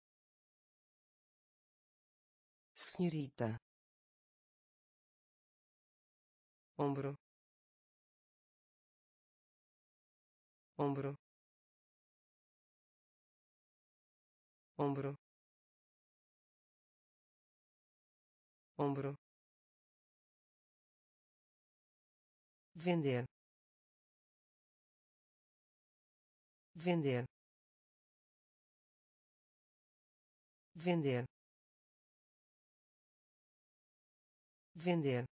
senhorita, ombro, ombro, ombro, ombro, vender, vender, vender, vender,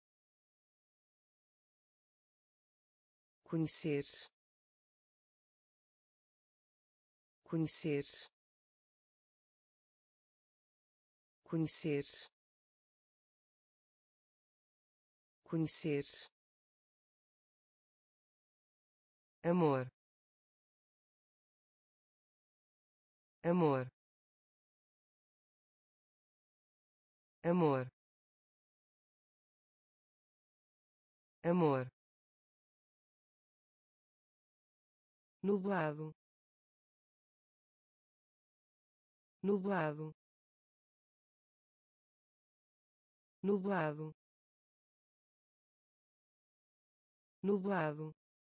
conhecer, conhecer, conhecer, conhecer, amor, amor, amor, amor, nublado, nublado, nublado, nublado,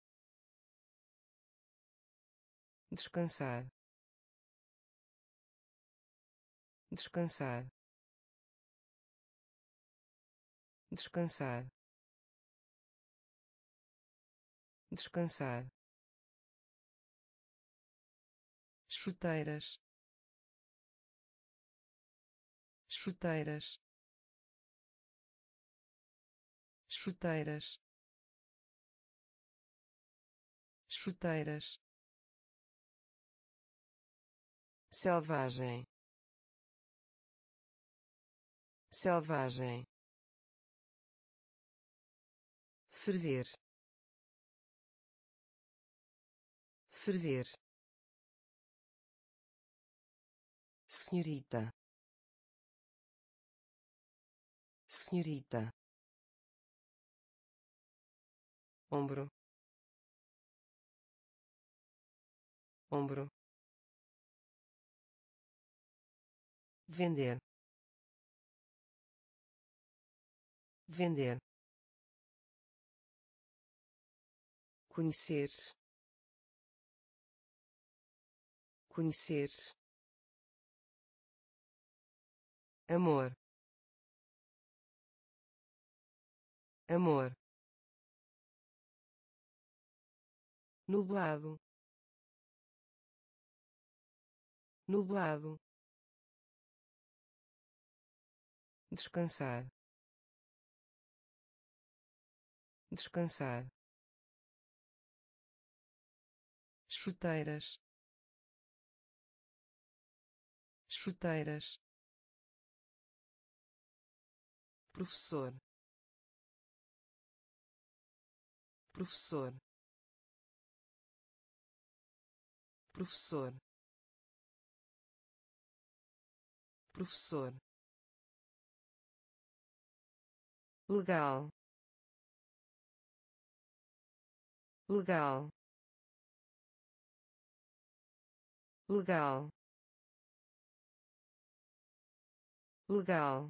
descansar, descansar, descansar, descansar, chuteiras, chuteiras, chuteiras, chuteiras, selvagem, selvagem, ferver, ferver, senhorita, senhorita, ombro, ombro, vender, vender, conhecer, conhecer, amor, amor, nublado, nublado, descansar, descansar, chuteiras, chuteiras, professor, professor, professor, professor, legal, legal, legal, legal,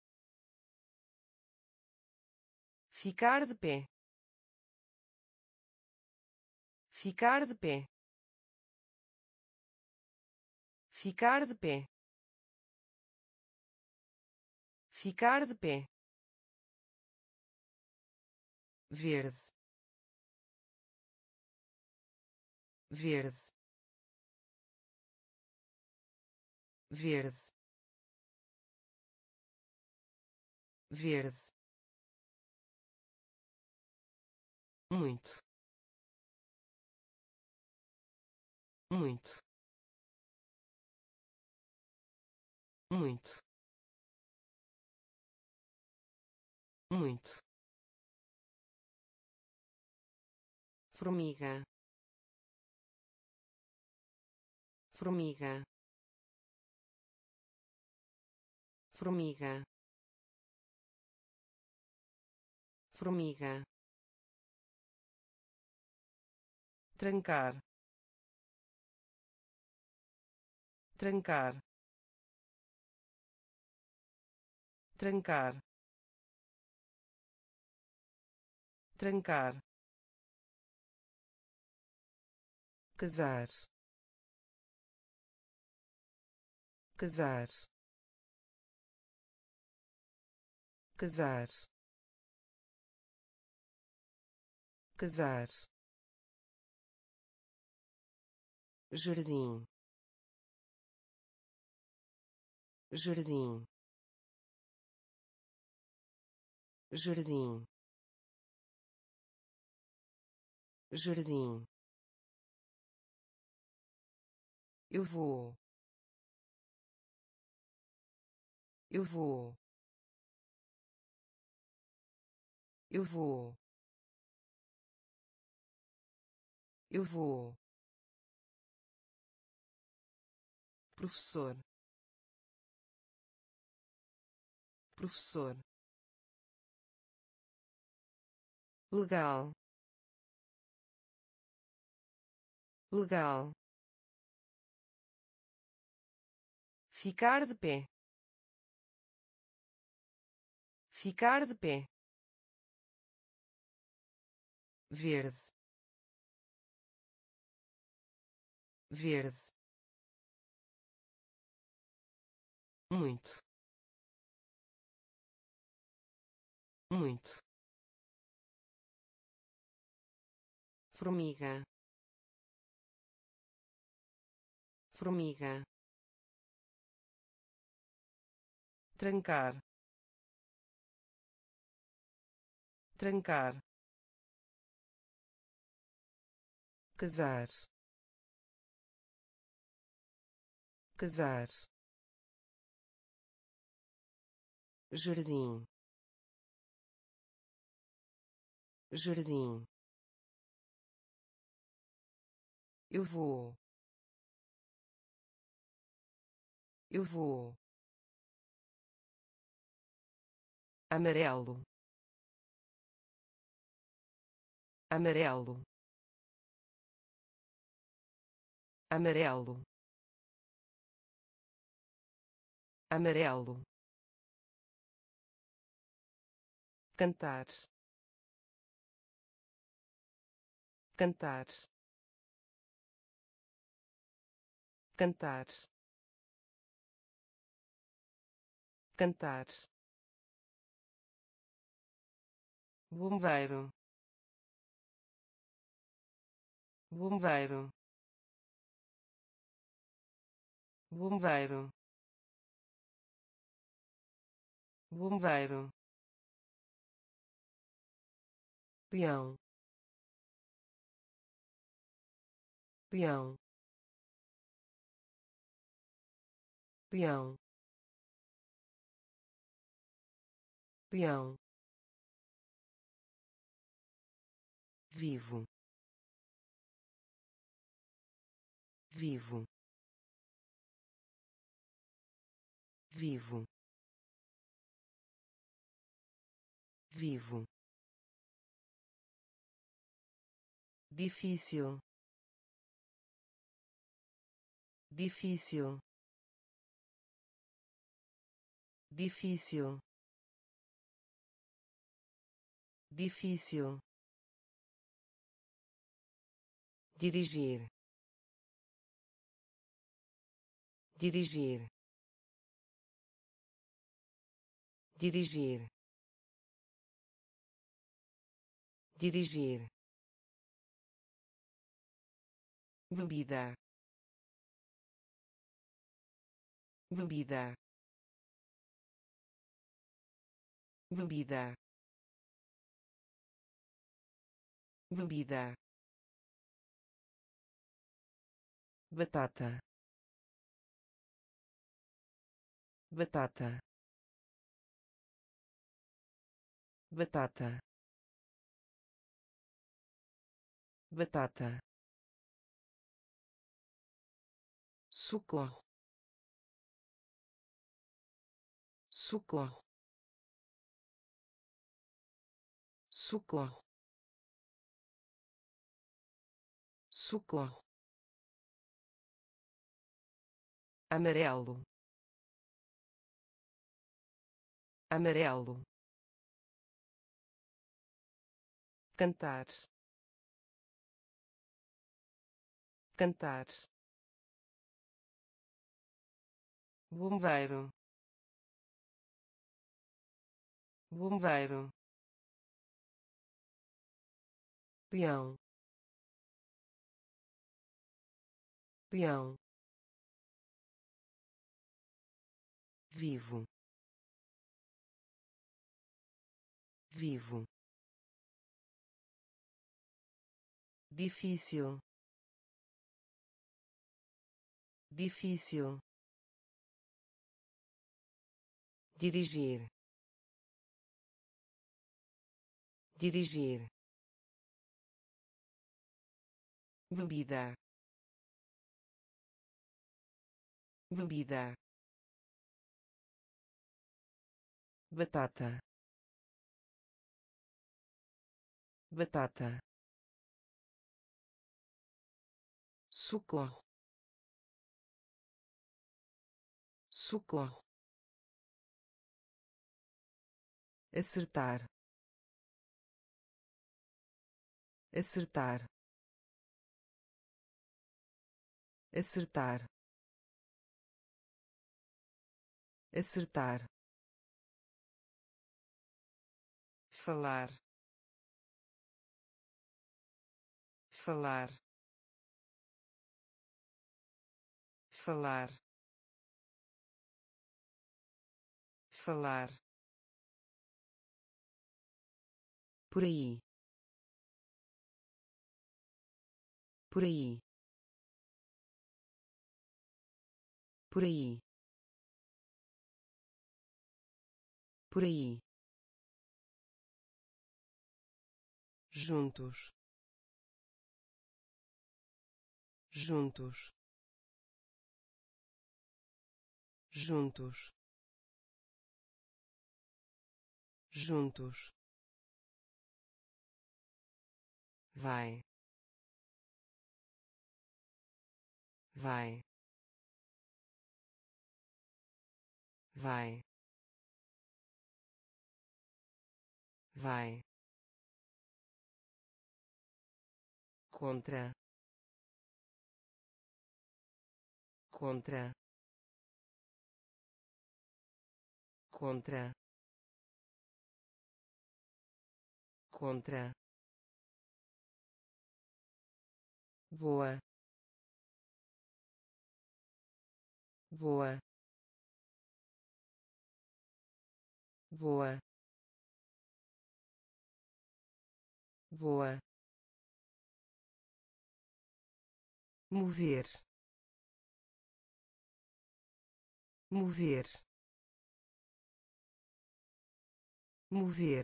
ficar de pé, ficar de pé, ficar de pé, ficar de pé, verde, verde, verde, verde, muito, muito, muito, muito, formiga, formiga, formiga, formiga, trancar, trancar, trancar, trancar, casar, casar, casar, casar, jardim, jardim, jardim, jardim. Eu vou, eu vou, eu vou, eu vou. Professor, professor, legal, legal, ficar de pé, ficar de pé, verde, verde, muito, muito, formiga, formiga, trancar, trancar, casar, casar, jardim, jardim. Eu vou, eu vou. Amarelo, amarelo, amarelo, amarelo. Cantar, cantar, cantar, cantar. Bombeiro, bombeiro, bombeiro, bombeiro. Leão, leão, leão, leão. Vivo, vivo, vivo, vivo. Difícil, difícil, difícil, difícil. Dirigir, dirigir, dirigir, dirigir. Bebida, bebida, bebida, bebida. Batata, batata, batata, batata. Socorro, socorro, socorro, socorro. Amarelo, amarelo. Cantar, cantar. Bombeiro, bombeiro, leão, leão, vivo, vivo, difícil, difícil, dirigir, dirigir, bebida, bebida, batata, batata, socorro, socorro, acertar, acertar, acertar, acertar, falar, falar, falar, falar, por aí, por aí, por aí, por aí, juntos, juntos, juntos, juntos, vai, vai, vai, vai, contra, contra, contra, contra, boa, boa, boa, boa, mover, mover, mover,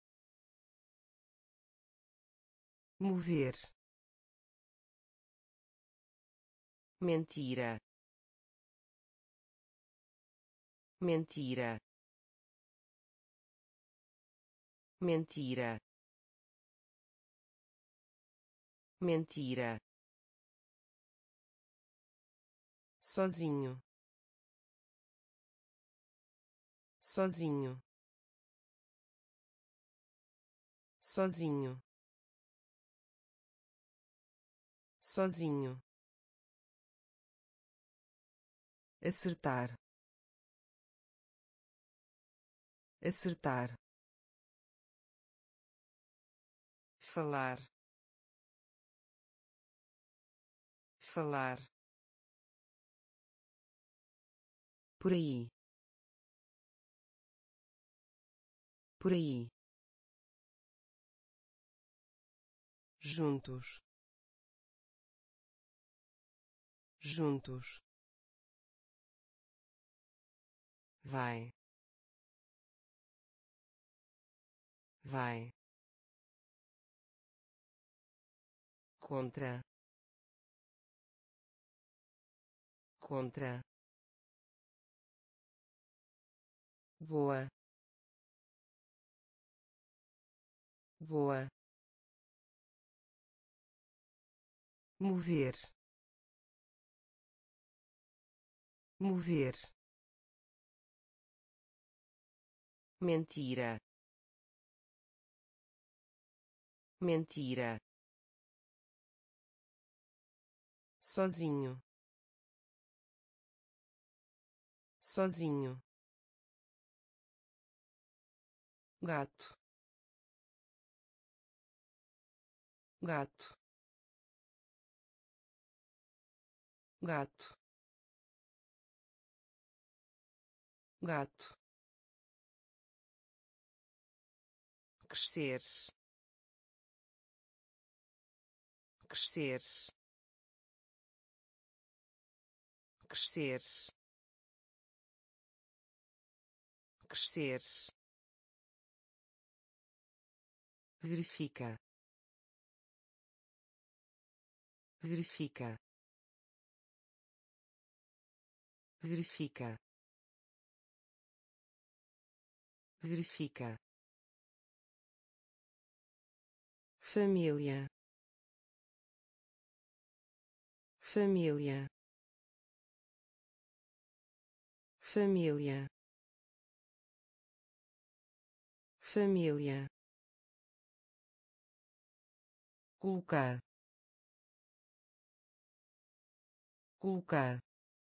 mover, mentira, mentira, mentira, mentira, sozinho, sozinho, sozinho, sozinho, acertar, acertar, falar, falar, por aí, por aí, juntos, juntos, vai, vai, contra, contra, boa, boa, mover, mover, mentira, mentira, sozinho, sozinho, gato, gato, gato, gato, crescer, crescer, crescer, crescer, verifica, verifica, verifica, verifica, família, família, família, família, colocar, colocar,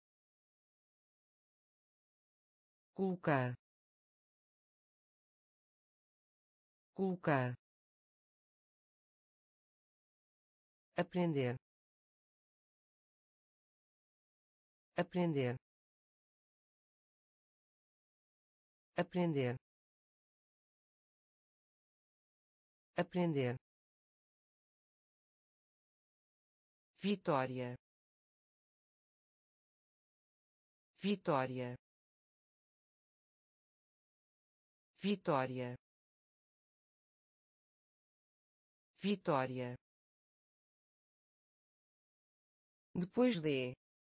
colocar, colocar, aprender, aprender, aprender, aprender, vitória, vitória, vitória, vitória, depois de,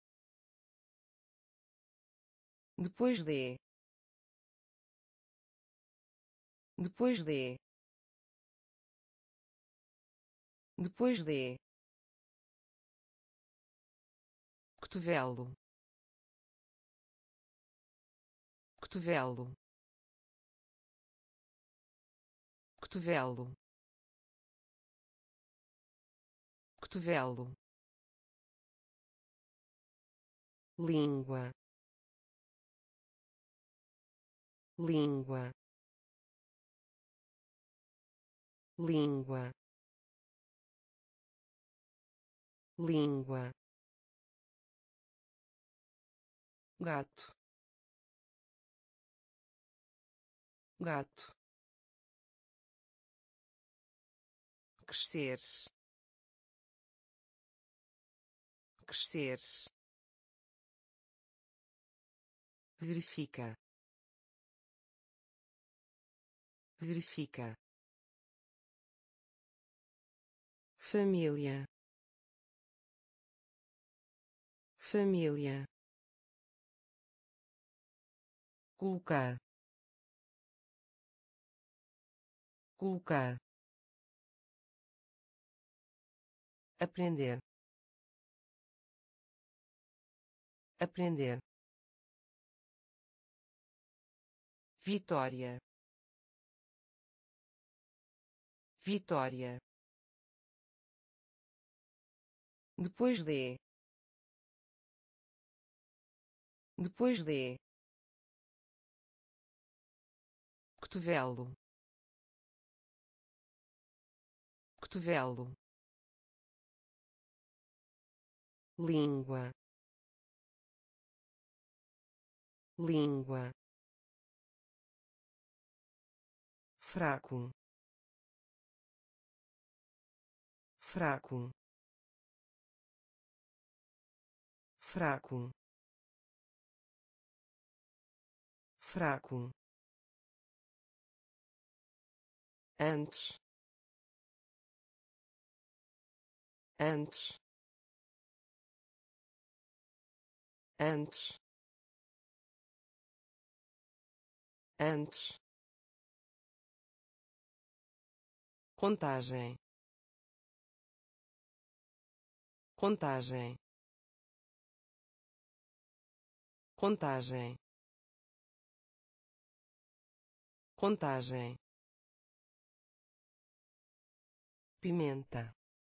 depois de, depois de, depois de, cotovelo, cotovelo, cotovelo, cotovelo, língua, língua, língua, língua, gato, gato, crescer, crescer, verifica, verifica, família, família, colocar, colocar, aprender, aprender, vitória, vitória, depois de, depois de, cotovelo, cotovelo, língua, língua, fraco, fraco, fraco, fraco, antes, antes, antes, antes, contagem, contagem, contagem, contagem, pimenta,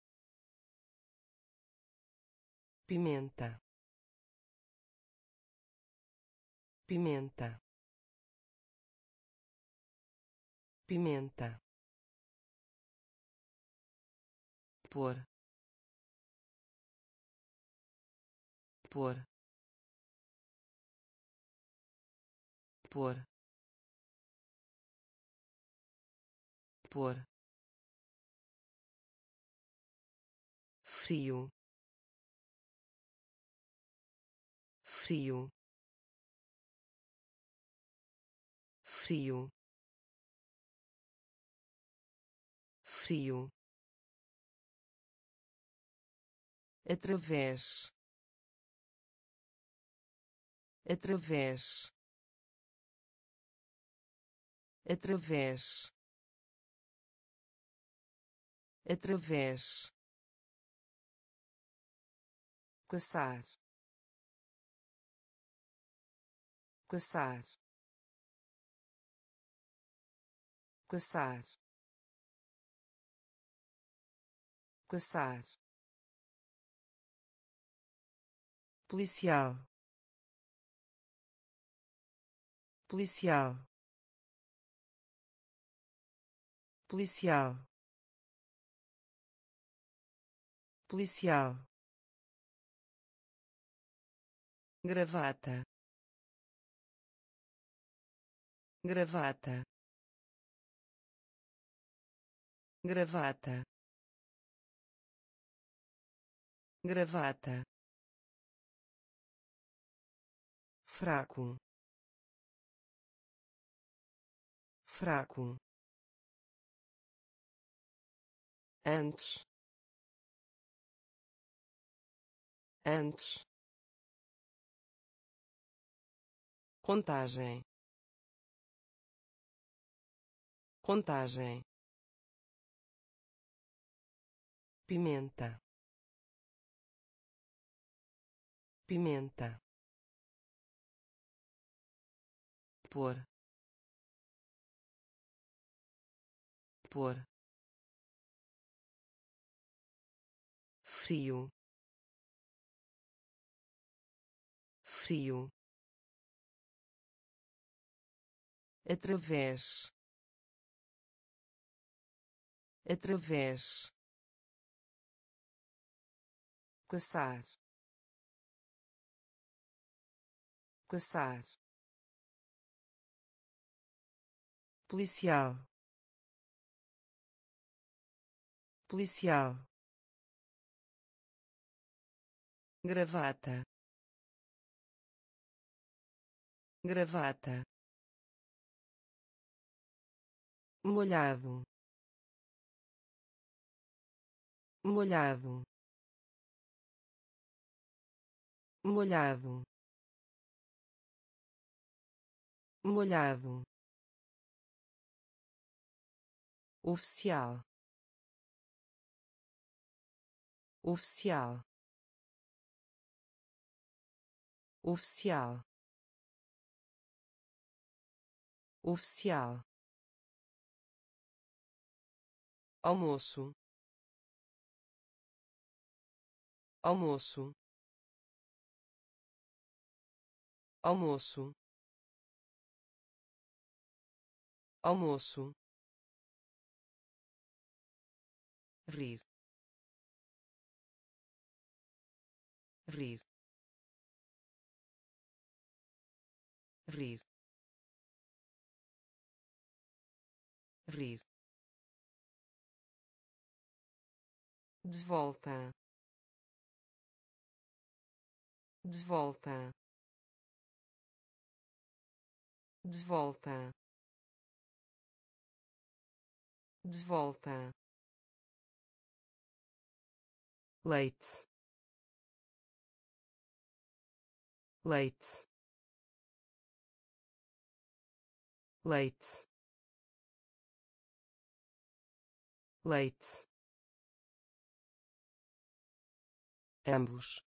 pimenta, pimenta, pimenta, pôr, pôr, pôr, pôr, frio, frio, frio, frio, através, através, através, através, caçar, caçar, caçar, caçar, policial, policial, policial, policial, gravata, gravata, gravata, gravata, fraco, fraco, antes, antes, contagem, contagem, pimenta, pimenta, pôr, pôr, frio, frio, através, através, caçar, caçar, policial, policial, gravata, gravata, molhado, molhado, molhado, molhado, oficial, oficial, oficial, oficial, almoço, almoço, almoço, almoço, rir, rir, rir, rir, de volta, de volta, de volta, de volta, leite, leite, leite, leite, ambos,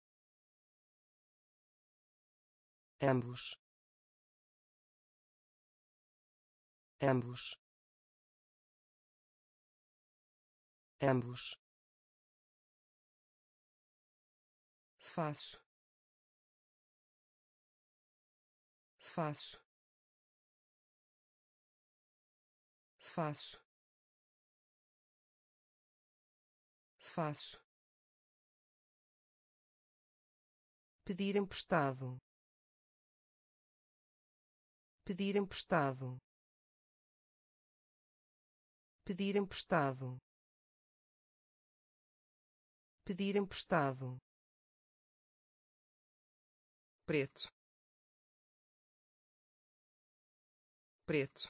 ambos, ambos, ambos, faço, faço, faço, faço, pedir emprestado, pedir emprestado, pedir emprestado, pedir emprestado, preto, preto,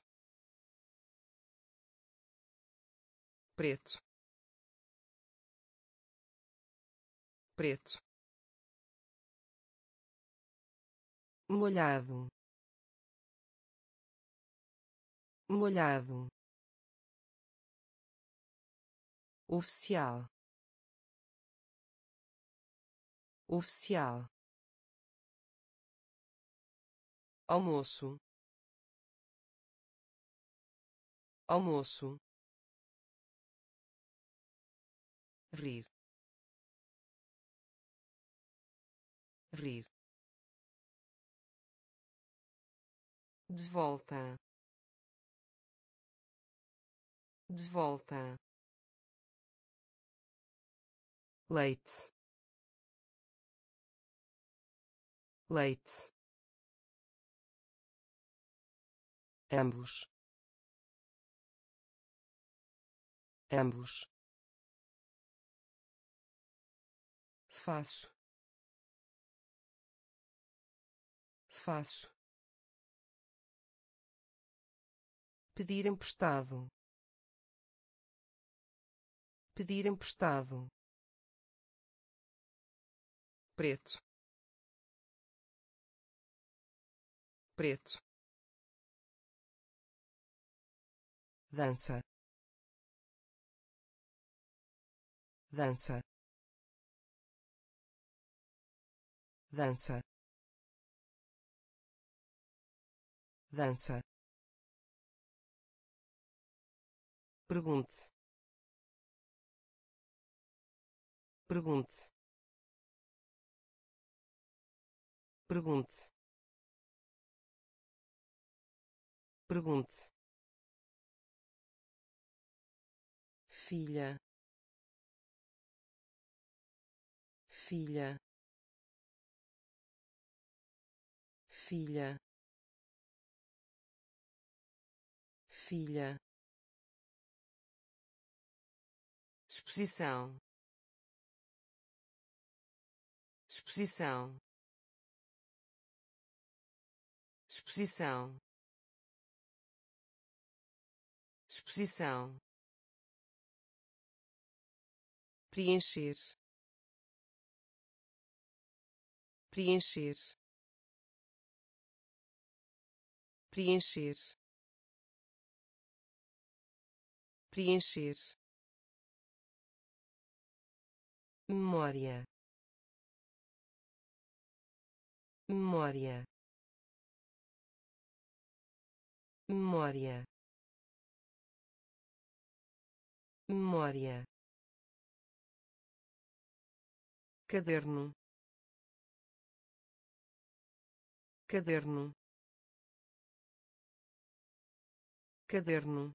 preto, preto, molhado, molhado, oficial, oficial, almoço, almoço, rir, rir, de volta, de volta, leite, leite, ambos, ambos, faço, faço, pedir emprestado, pedir emprestado, preto, preto, dança, dança, dança, dança, pergunte, pergunte, pergunte, pergunte, filha, filha, filha, filha, exposição, exposição, exposição, exposição, preencher, preencher, preencher, preencher, memória, memória, memória, memória, caderno, caderno, caderno,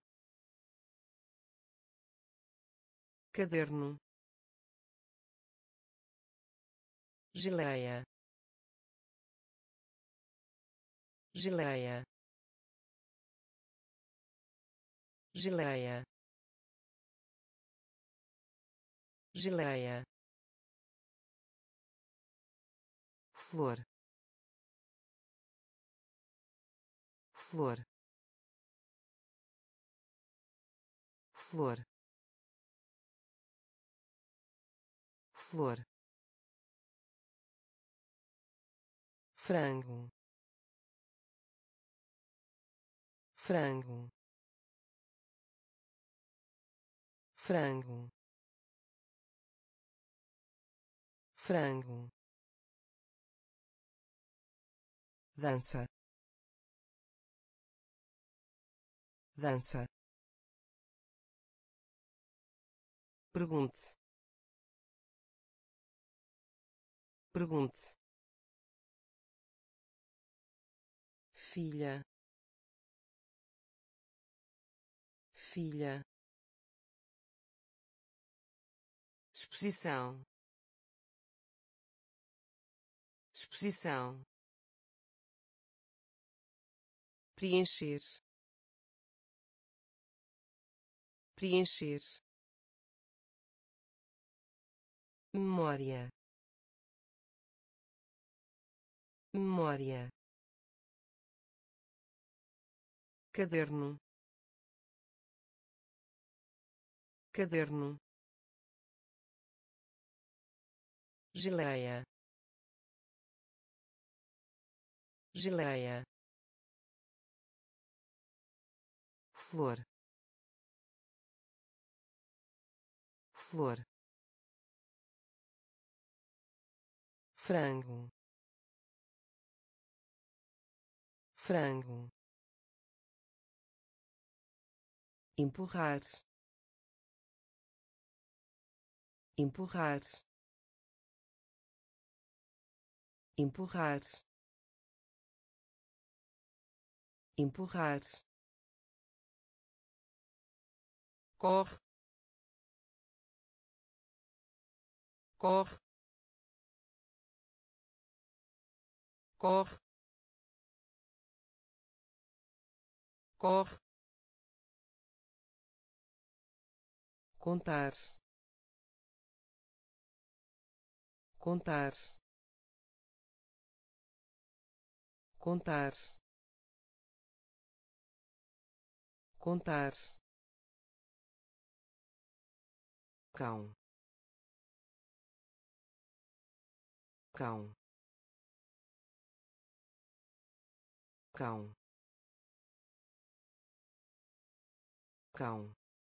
caderno, geleia, geleia, geleia, geleia, flor, flor, flor, flor, frango, frango, frango, frango, dança, dança, pergunte, pergunte, filha, filha, exposição, exposição, preencher, preencher, memória, memória, caderno, caderno, geleia, geleia, flor, flor, frango, frango, empurrar, empurrar, empurrar, empurrar, corre, corre, corre, corre, contar, contar, contar, contar, cão, cão, cão, cão,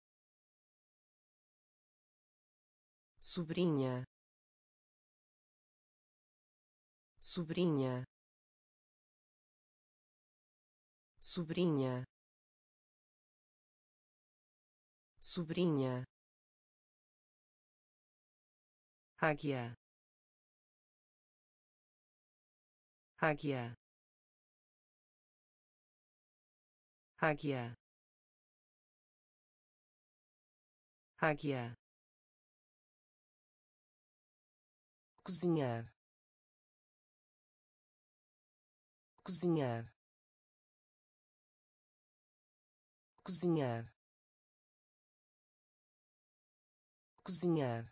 sobrinha, sobrinha, sobrinha, sobrinha, águia, águia, águia, águia, cozinhar, cozinhar, cozinhar, cozinhar,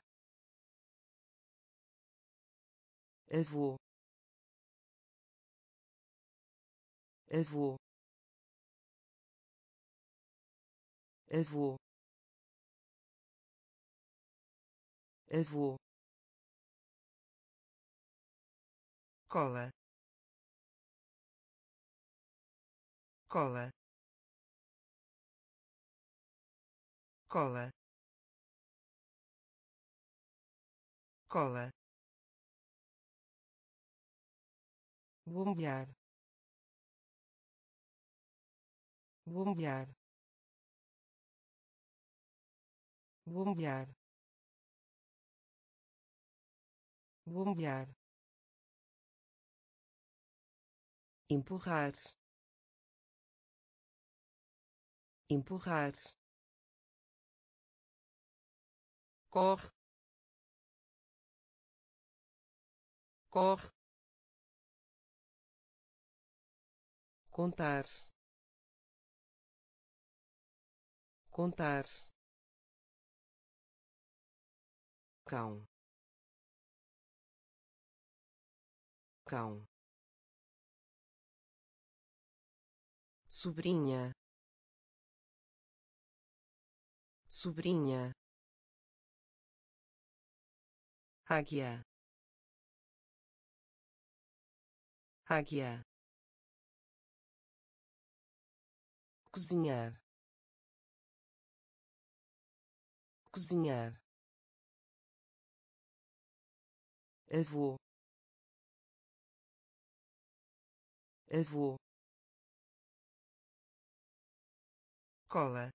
avô, avô, avô, avô, cola, cola, cola, cola, bombear, bombear, bombear, bombear, empurrar, empurrar, corre, corre, contar, contar, cão, cão, sobrinha, sobrinha, águia, águia, cozinhar, cozinhar, avô, avô, cola,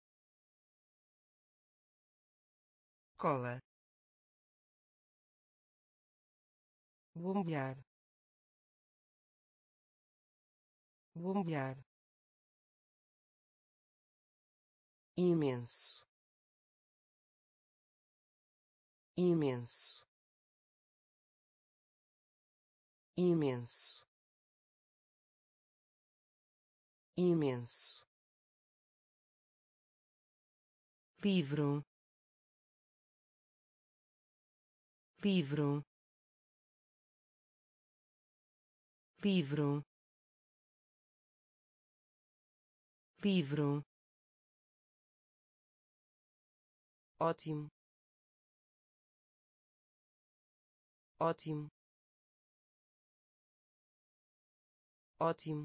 cola, bombear, bombear, imenso, imenso, imenso, imenso, livro, livro, livro, livro, ótimo, ótimo, ótimo,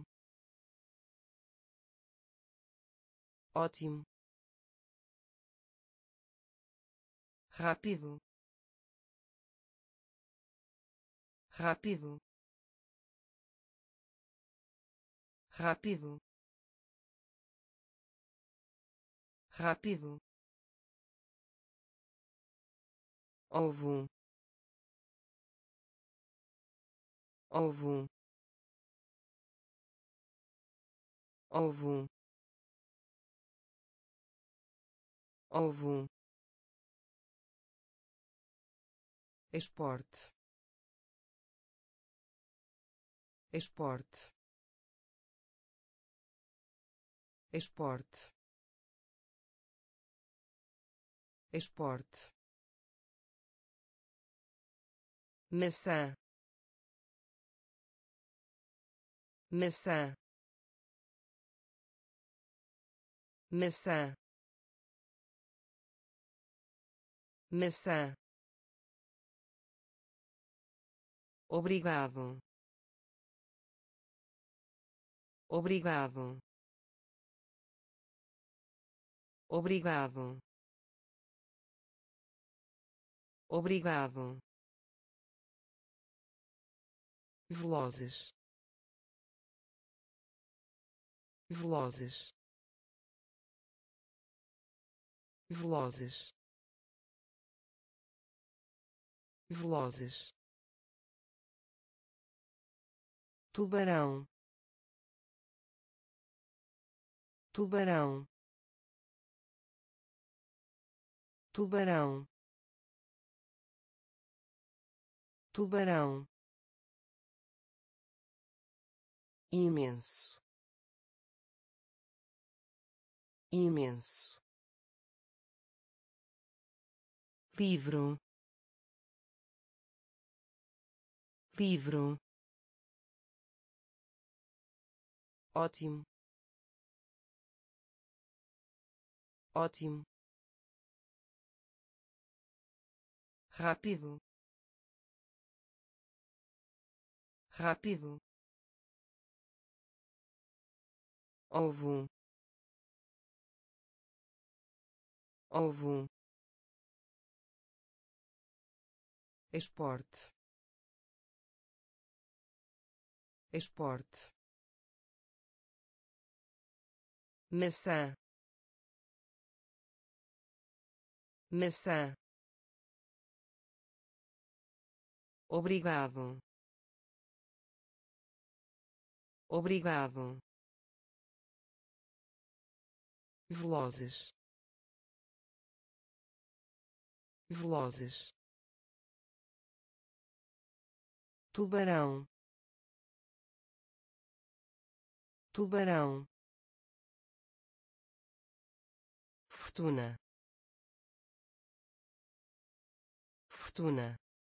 ótimo, rápido, rápido, rápido, rápido, ovo, ovo, ovo, ovo, esporte, esporte, esporte, esporte, maçã, maçã, maçã, maçã, obrigado, obrigado, obrigado, obrigado, velozes, velozes, velozes, velozes, tubarão, tubarão, tubarão, tubarão, imenso, imenso, livro, livro, ótimo, ótimo, rápido, rápido, ovo, ovo, esporte, esporte, maçã, maçã, obrigado, obrigado, velozes, velozes, tubarão, tubarão, fortuna, fortuna,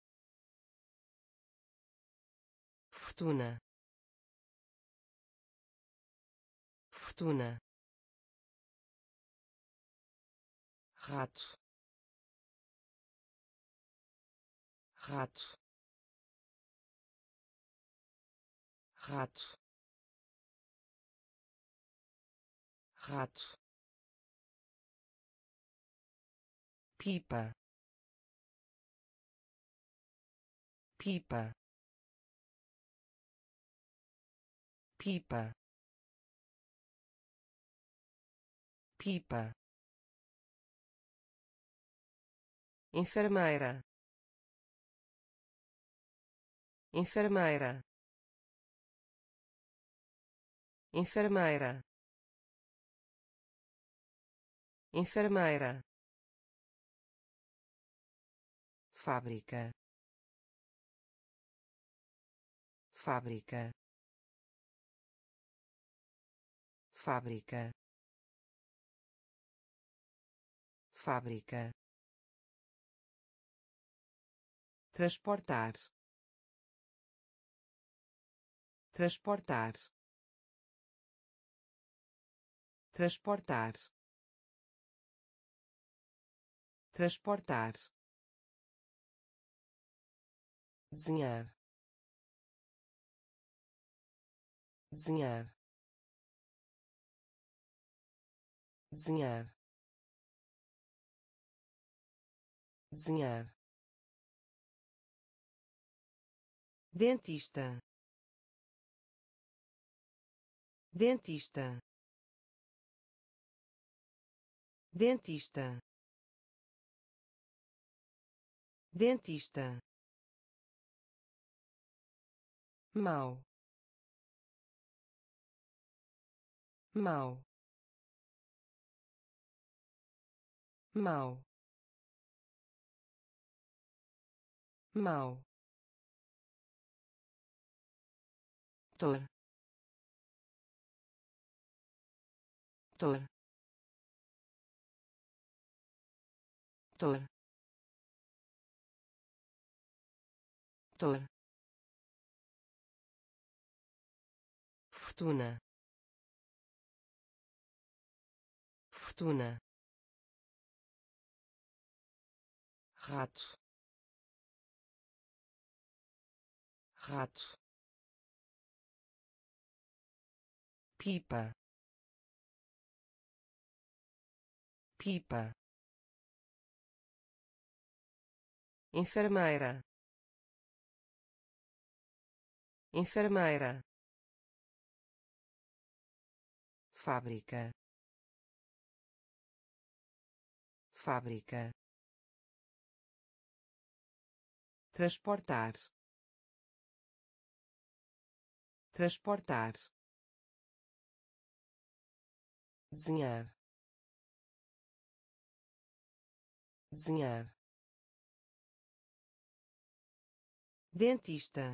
fortuna, fortuna, rato, rato, rato, rato, pipa, pipa, pipa, pipa, enfermeira, enfermeira, enfermeira, enfermeira, fábrica, fábrica, fábrica, fábrica, transportar, transportar, transportar, transportar, desenhar, desenhar, desenhar, desenhar, dentista, dentista, dentista, dentista, mau, mau, mau, mau, tor, tor, tor, tor, fortuna, fortuna, rato, rato, pipa, pipa, enfermeira, enfermeira, fábrica, fábrica, transportar, transportar, desenhar, desenhar, dentista,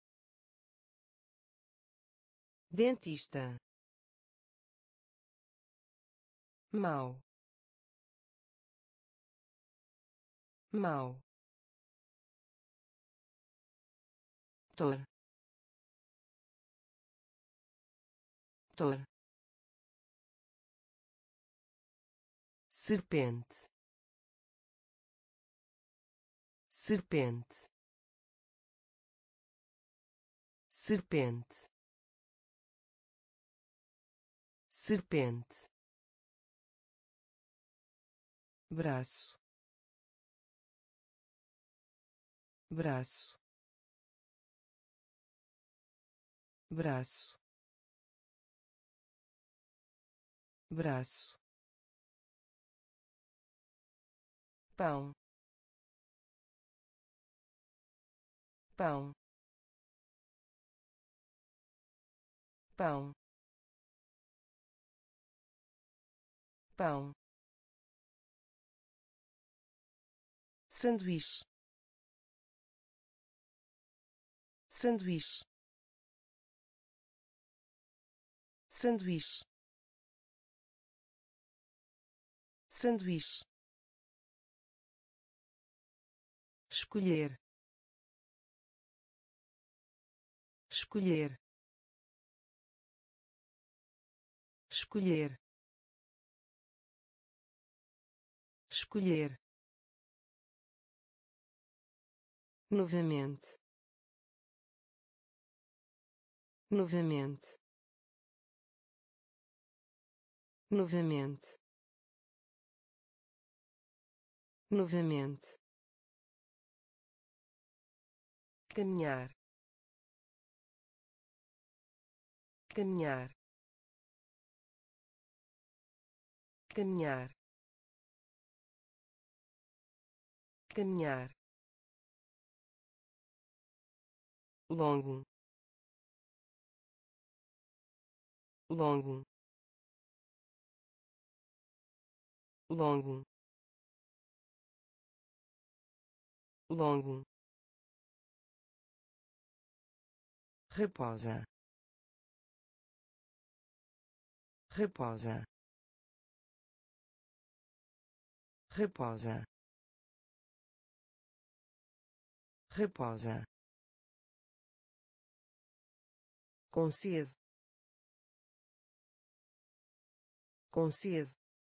dentista, mau, mau, tor, tor, serpente, serpente, serpente, serpente, braço, braço, braço, braço, pão, pão, pão, pão, sanduíche, sanduíche, sanduíche, sanduíche, escolher, escolher, escolher, escolher, novamente, novamente, novamente, novamente, caminhar, caminhar, caminhar, caminhar, longo, longo, longo, longo, reposa, reposa, reposa, reposa, concede, concede,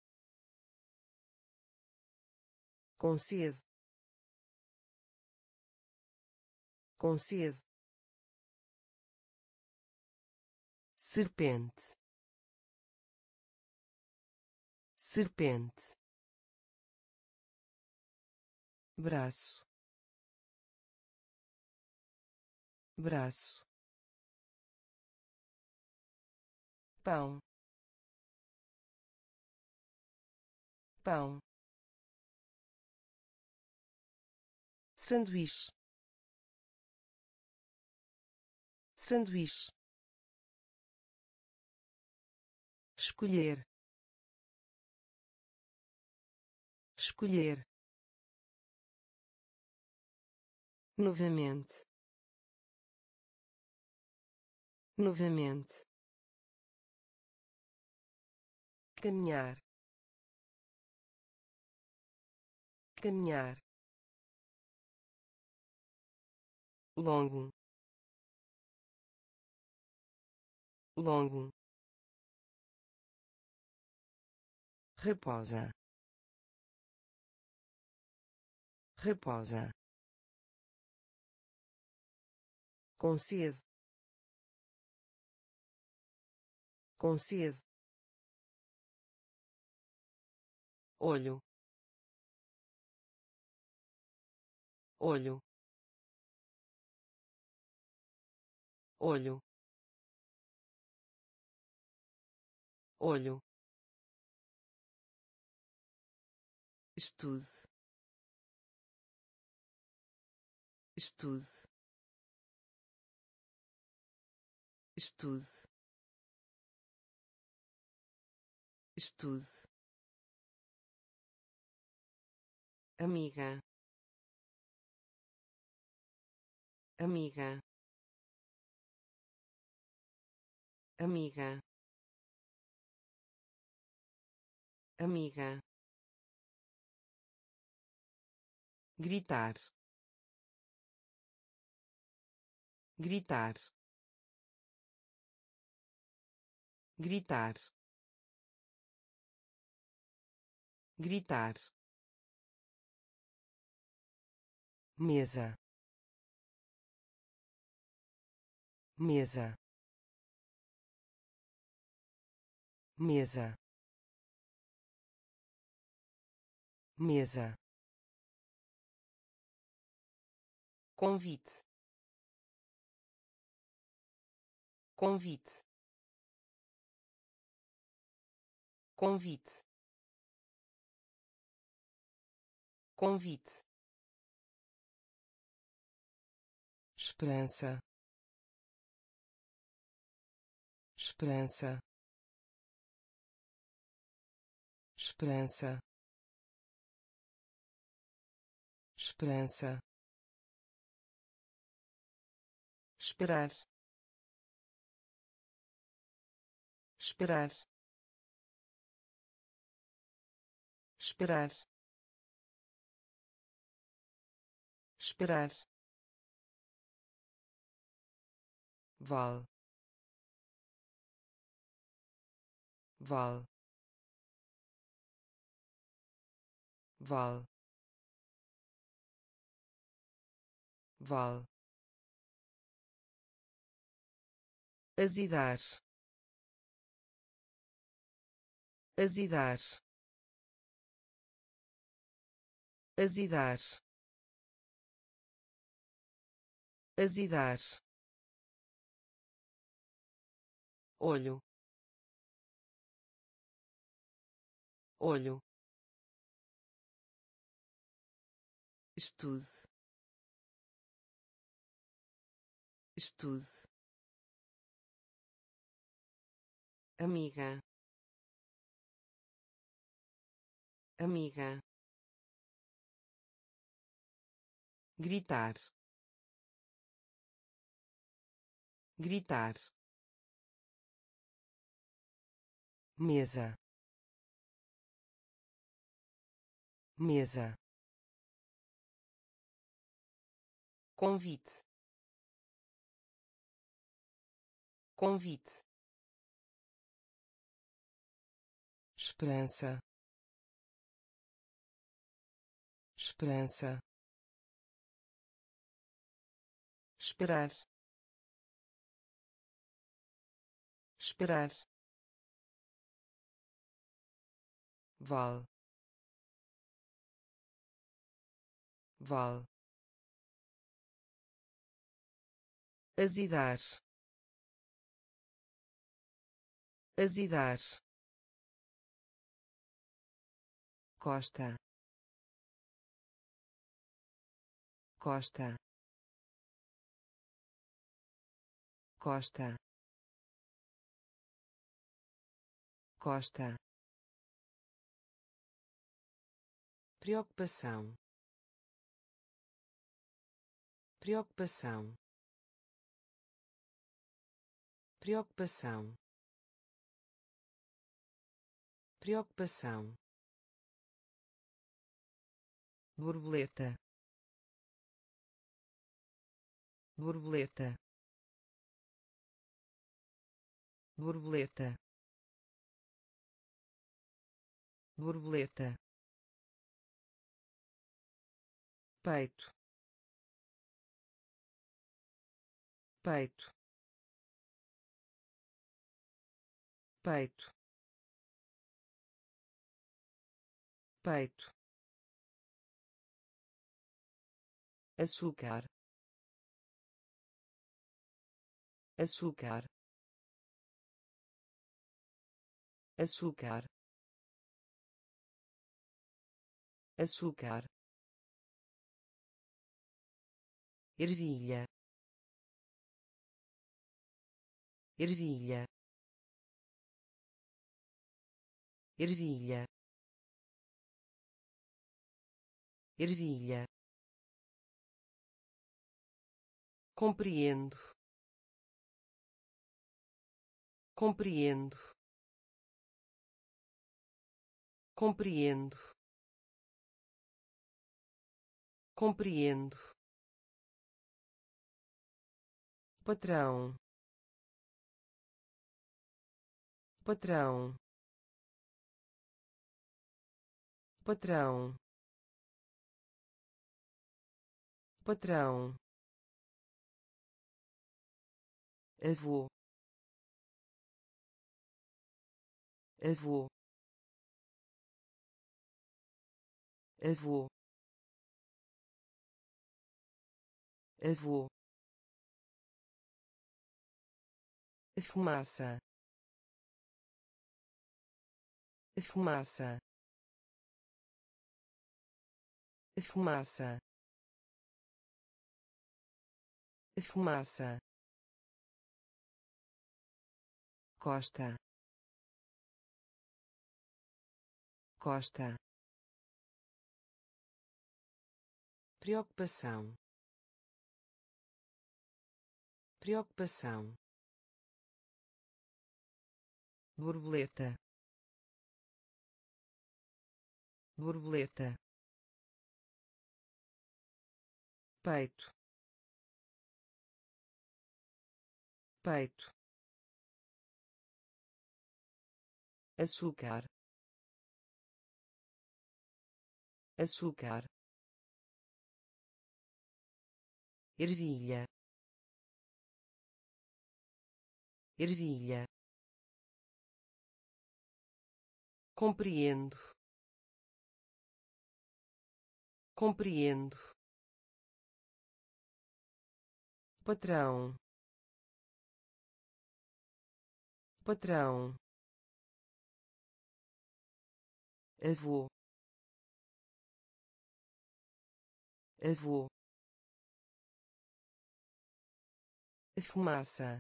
concede, concede, serpente, serpente, braço, braço, pão, pão, sanduíche, sanduíche, escolher, escolher, novamente, novamente, caminhar, caminhar, longo, longo, reposa, reposa, concede, concede, olho, olho, olho, olho, estude, estude, estude, estude, amiga, amiga, amiga, amiga, gritar, gritar, gritar, gritar, mesa, mesa, mesa, mesa, convite, convite, convite, convite, esperança, esperança, esperança, esperança, esperar, esperar, esperar, esperar, val, val, val, val, azedar, azedar, azedar, azedar, olho, olho, estude, estude, amiga, amiga, gritar, gritar, mesa, mesa, convite, convite, esperança, esperança, esperar, esperar, val, val, azedar, azedar, costa, costa, costa, costa, preocupação, preocupação, preocupação, preocupação, borboleta, borboleta, borboleta, borboleta, peito, peito, peito, peito, açúcar, açúcar, açúcar, açúcar, ervilha, ervilha, ervilha, ervilha, compreendo, compreendo, compreendo, compreendo, patrão, patrão, patrão, patrão, avô, avô, avô, avô, fumaça, fumaça, fumaça, fumaça, costa, costa, preocupação, preocupação, borboleta, borboleta, peito, peito, açúcar, açúcar, ervilha, ervilha, compreendo, compreendo, patrão, patrão, avô, avô, fumaça,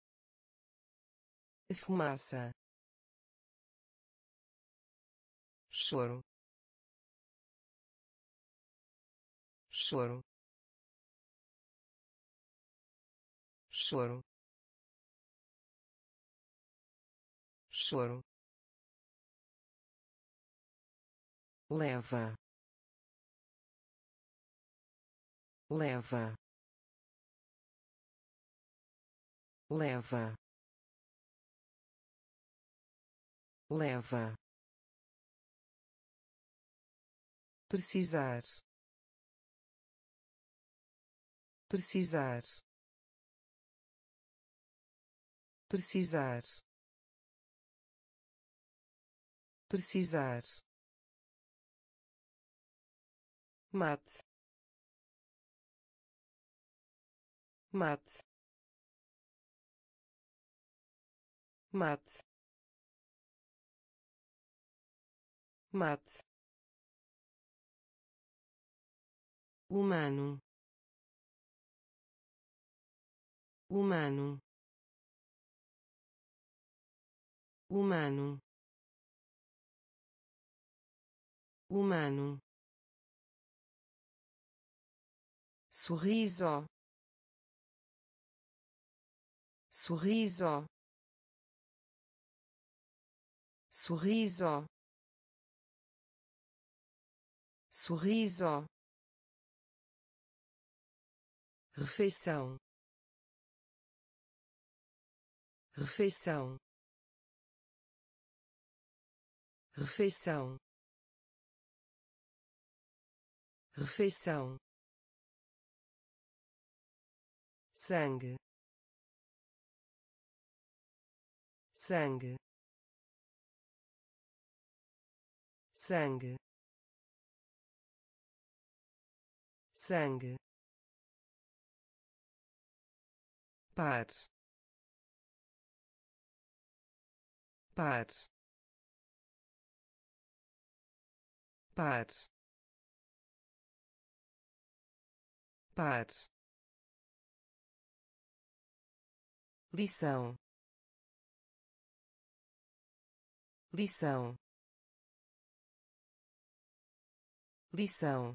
fumaça, choro, choro, choro, choro, leva, leva, leva, leva, precisar, precisar, precisar, precisar, mate, mate, mate, mate, humano, humano, humano, humano, sorriso, sorriso, sorriso, sorriso, refeição, refeição, refeição, refeição, sangue, sangue, sangue, sangue, par, par, par, par, lição, lição, lição,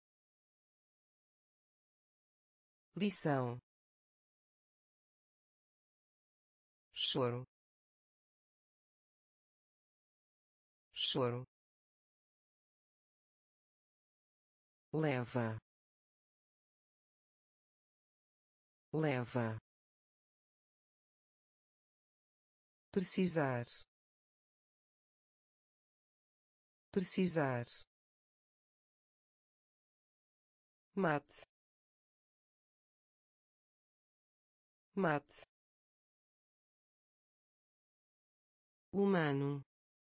lição, choro, choro, leva, leva, precisar, precisar, mate, mate, humano,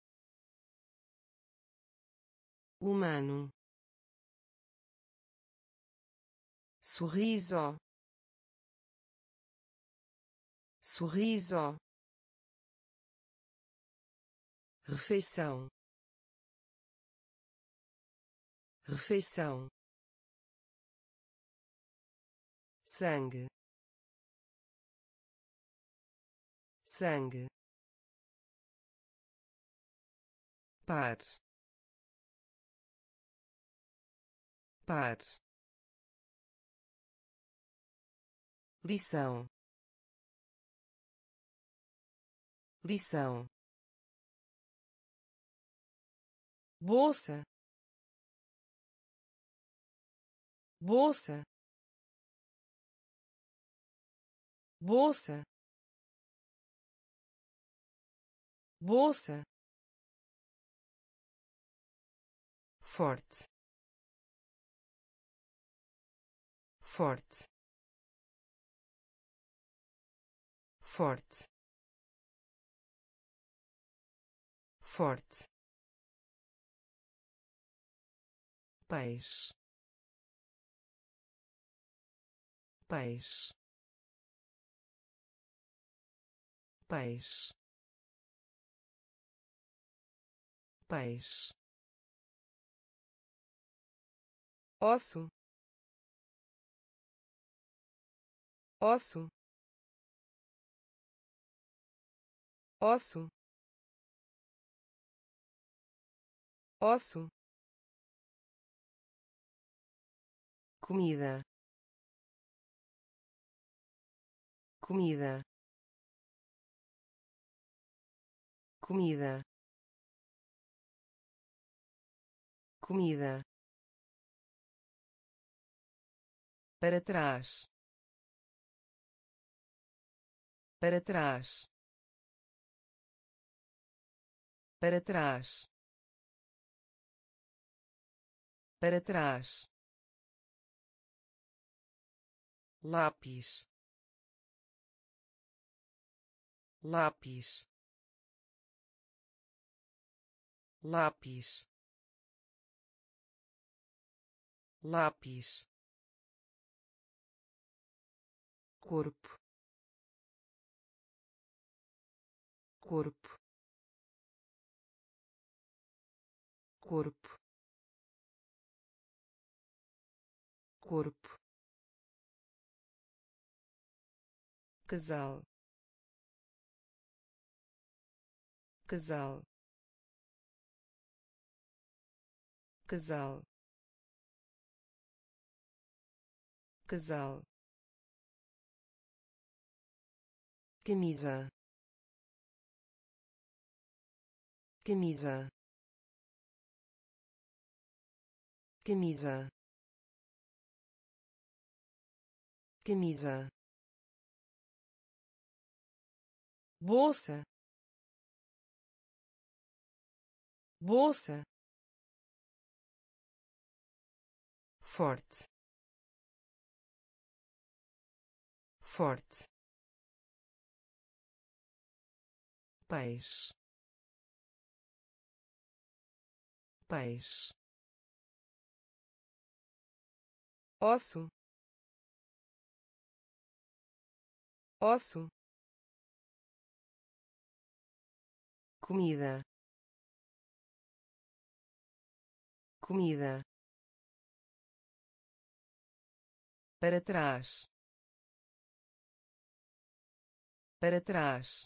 humano, sorriso, sorriso, refeição, refeição, sangue, sangue, par, par, lição, lição, bolsa, bolsa, bolsa, bolsa, forte, forte, forte, forte, peixe, peixe, peixe, peixe, osso, osso, osso, osso, comida, comida, comida, comida, para trás, para trás, para trás, para trás, lápis, lápis, lápis, lápis, corpo, corpo, corpo, corpo, casal, casal, casal, casal, camisa, camisa, camisa, camisa, bolsa, bolsa, forte, forte, peixe, peixe, osso, osso, comida, comida, para trás, para trás,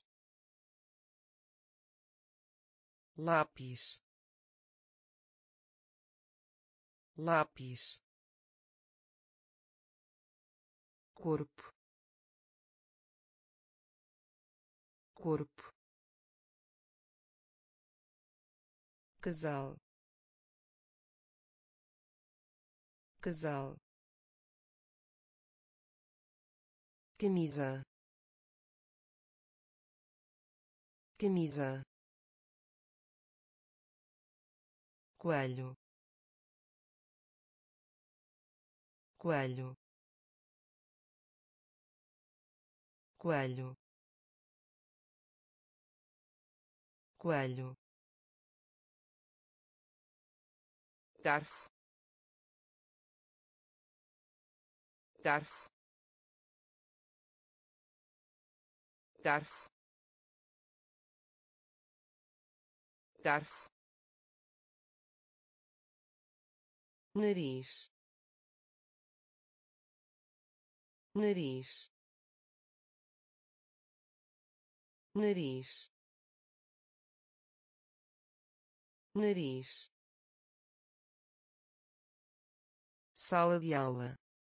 lápis, lápis, corpo, corpo, casal, casal, camisa, camisa, coelho, coelho, coelho, coelho, garfo, garfo, garfo, garfo, nariz, nariz, nariz, nariz, sala de aula,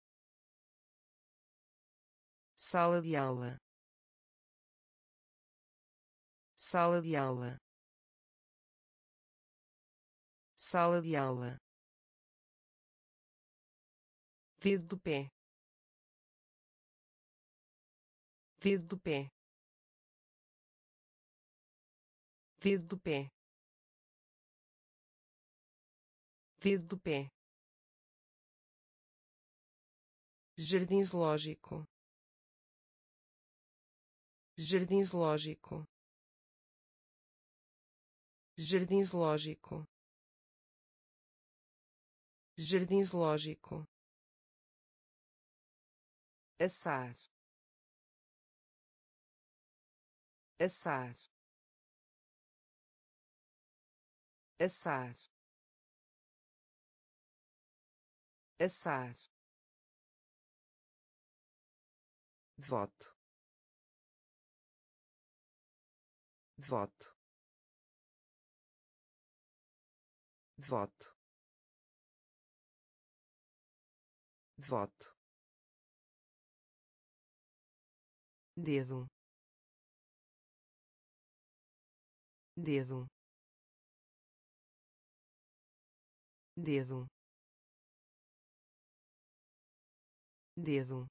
sala de aula, sala de aula, sala de aula, dedo do pé, dedo do pé, dedo do pé, dedo do pé, jardim zoológico, jardim zoológico, jardim zoológico, jardim zoológico, assar, assar, assar, assar, voto, voto, voto, voto, dedo, dedo, dedo, dedo,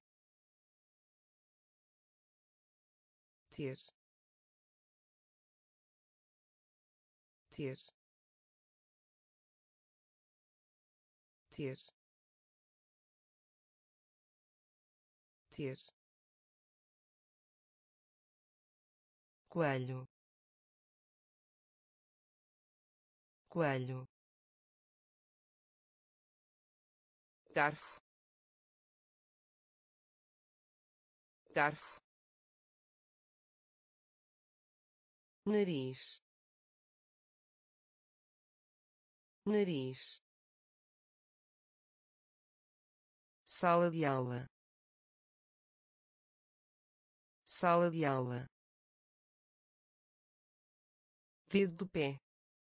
ter, ter, ter, ter, coelho, coelho, garfo, garfo, nariz, nariz, sala de aula, sala de aula, dedo do pé,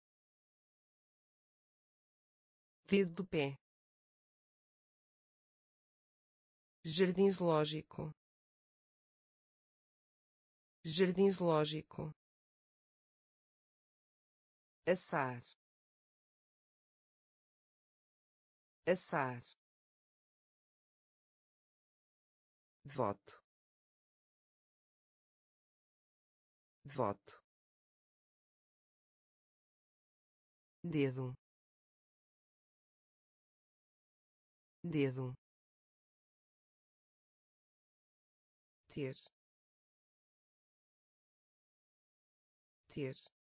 dedo do pé, jardim zoológico, jardim zoológico, assar, assar, voto, voto, dedo, dedo, ter, ter,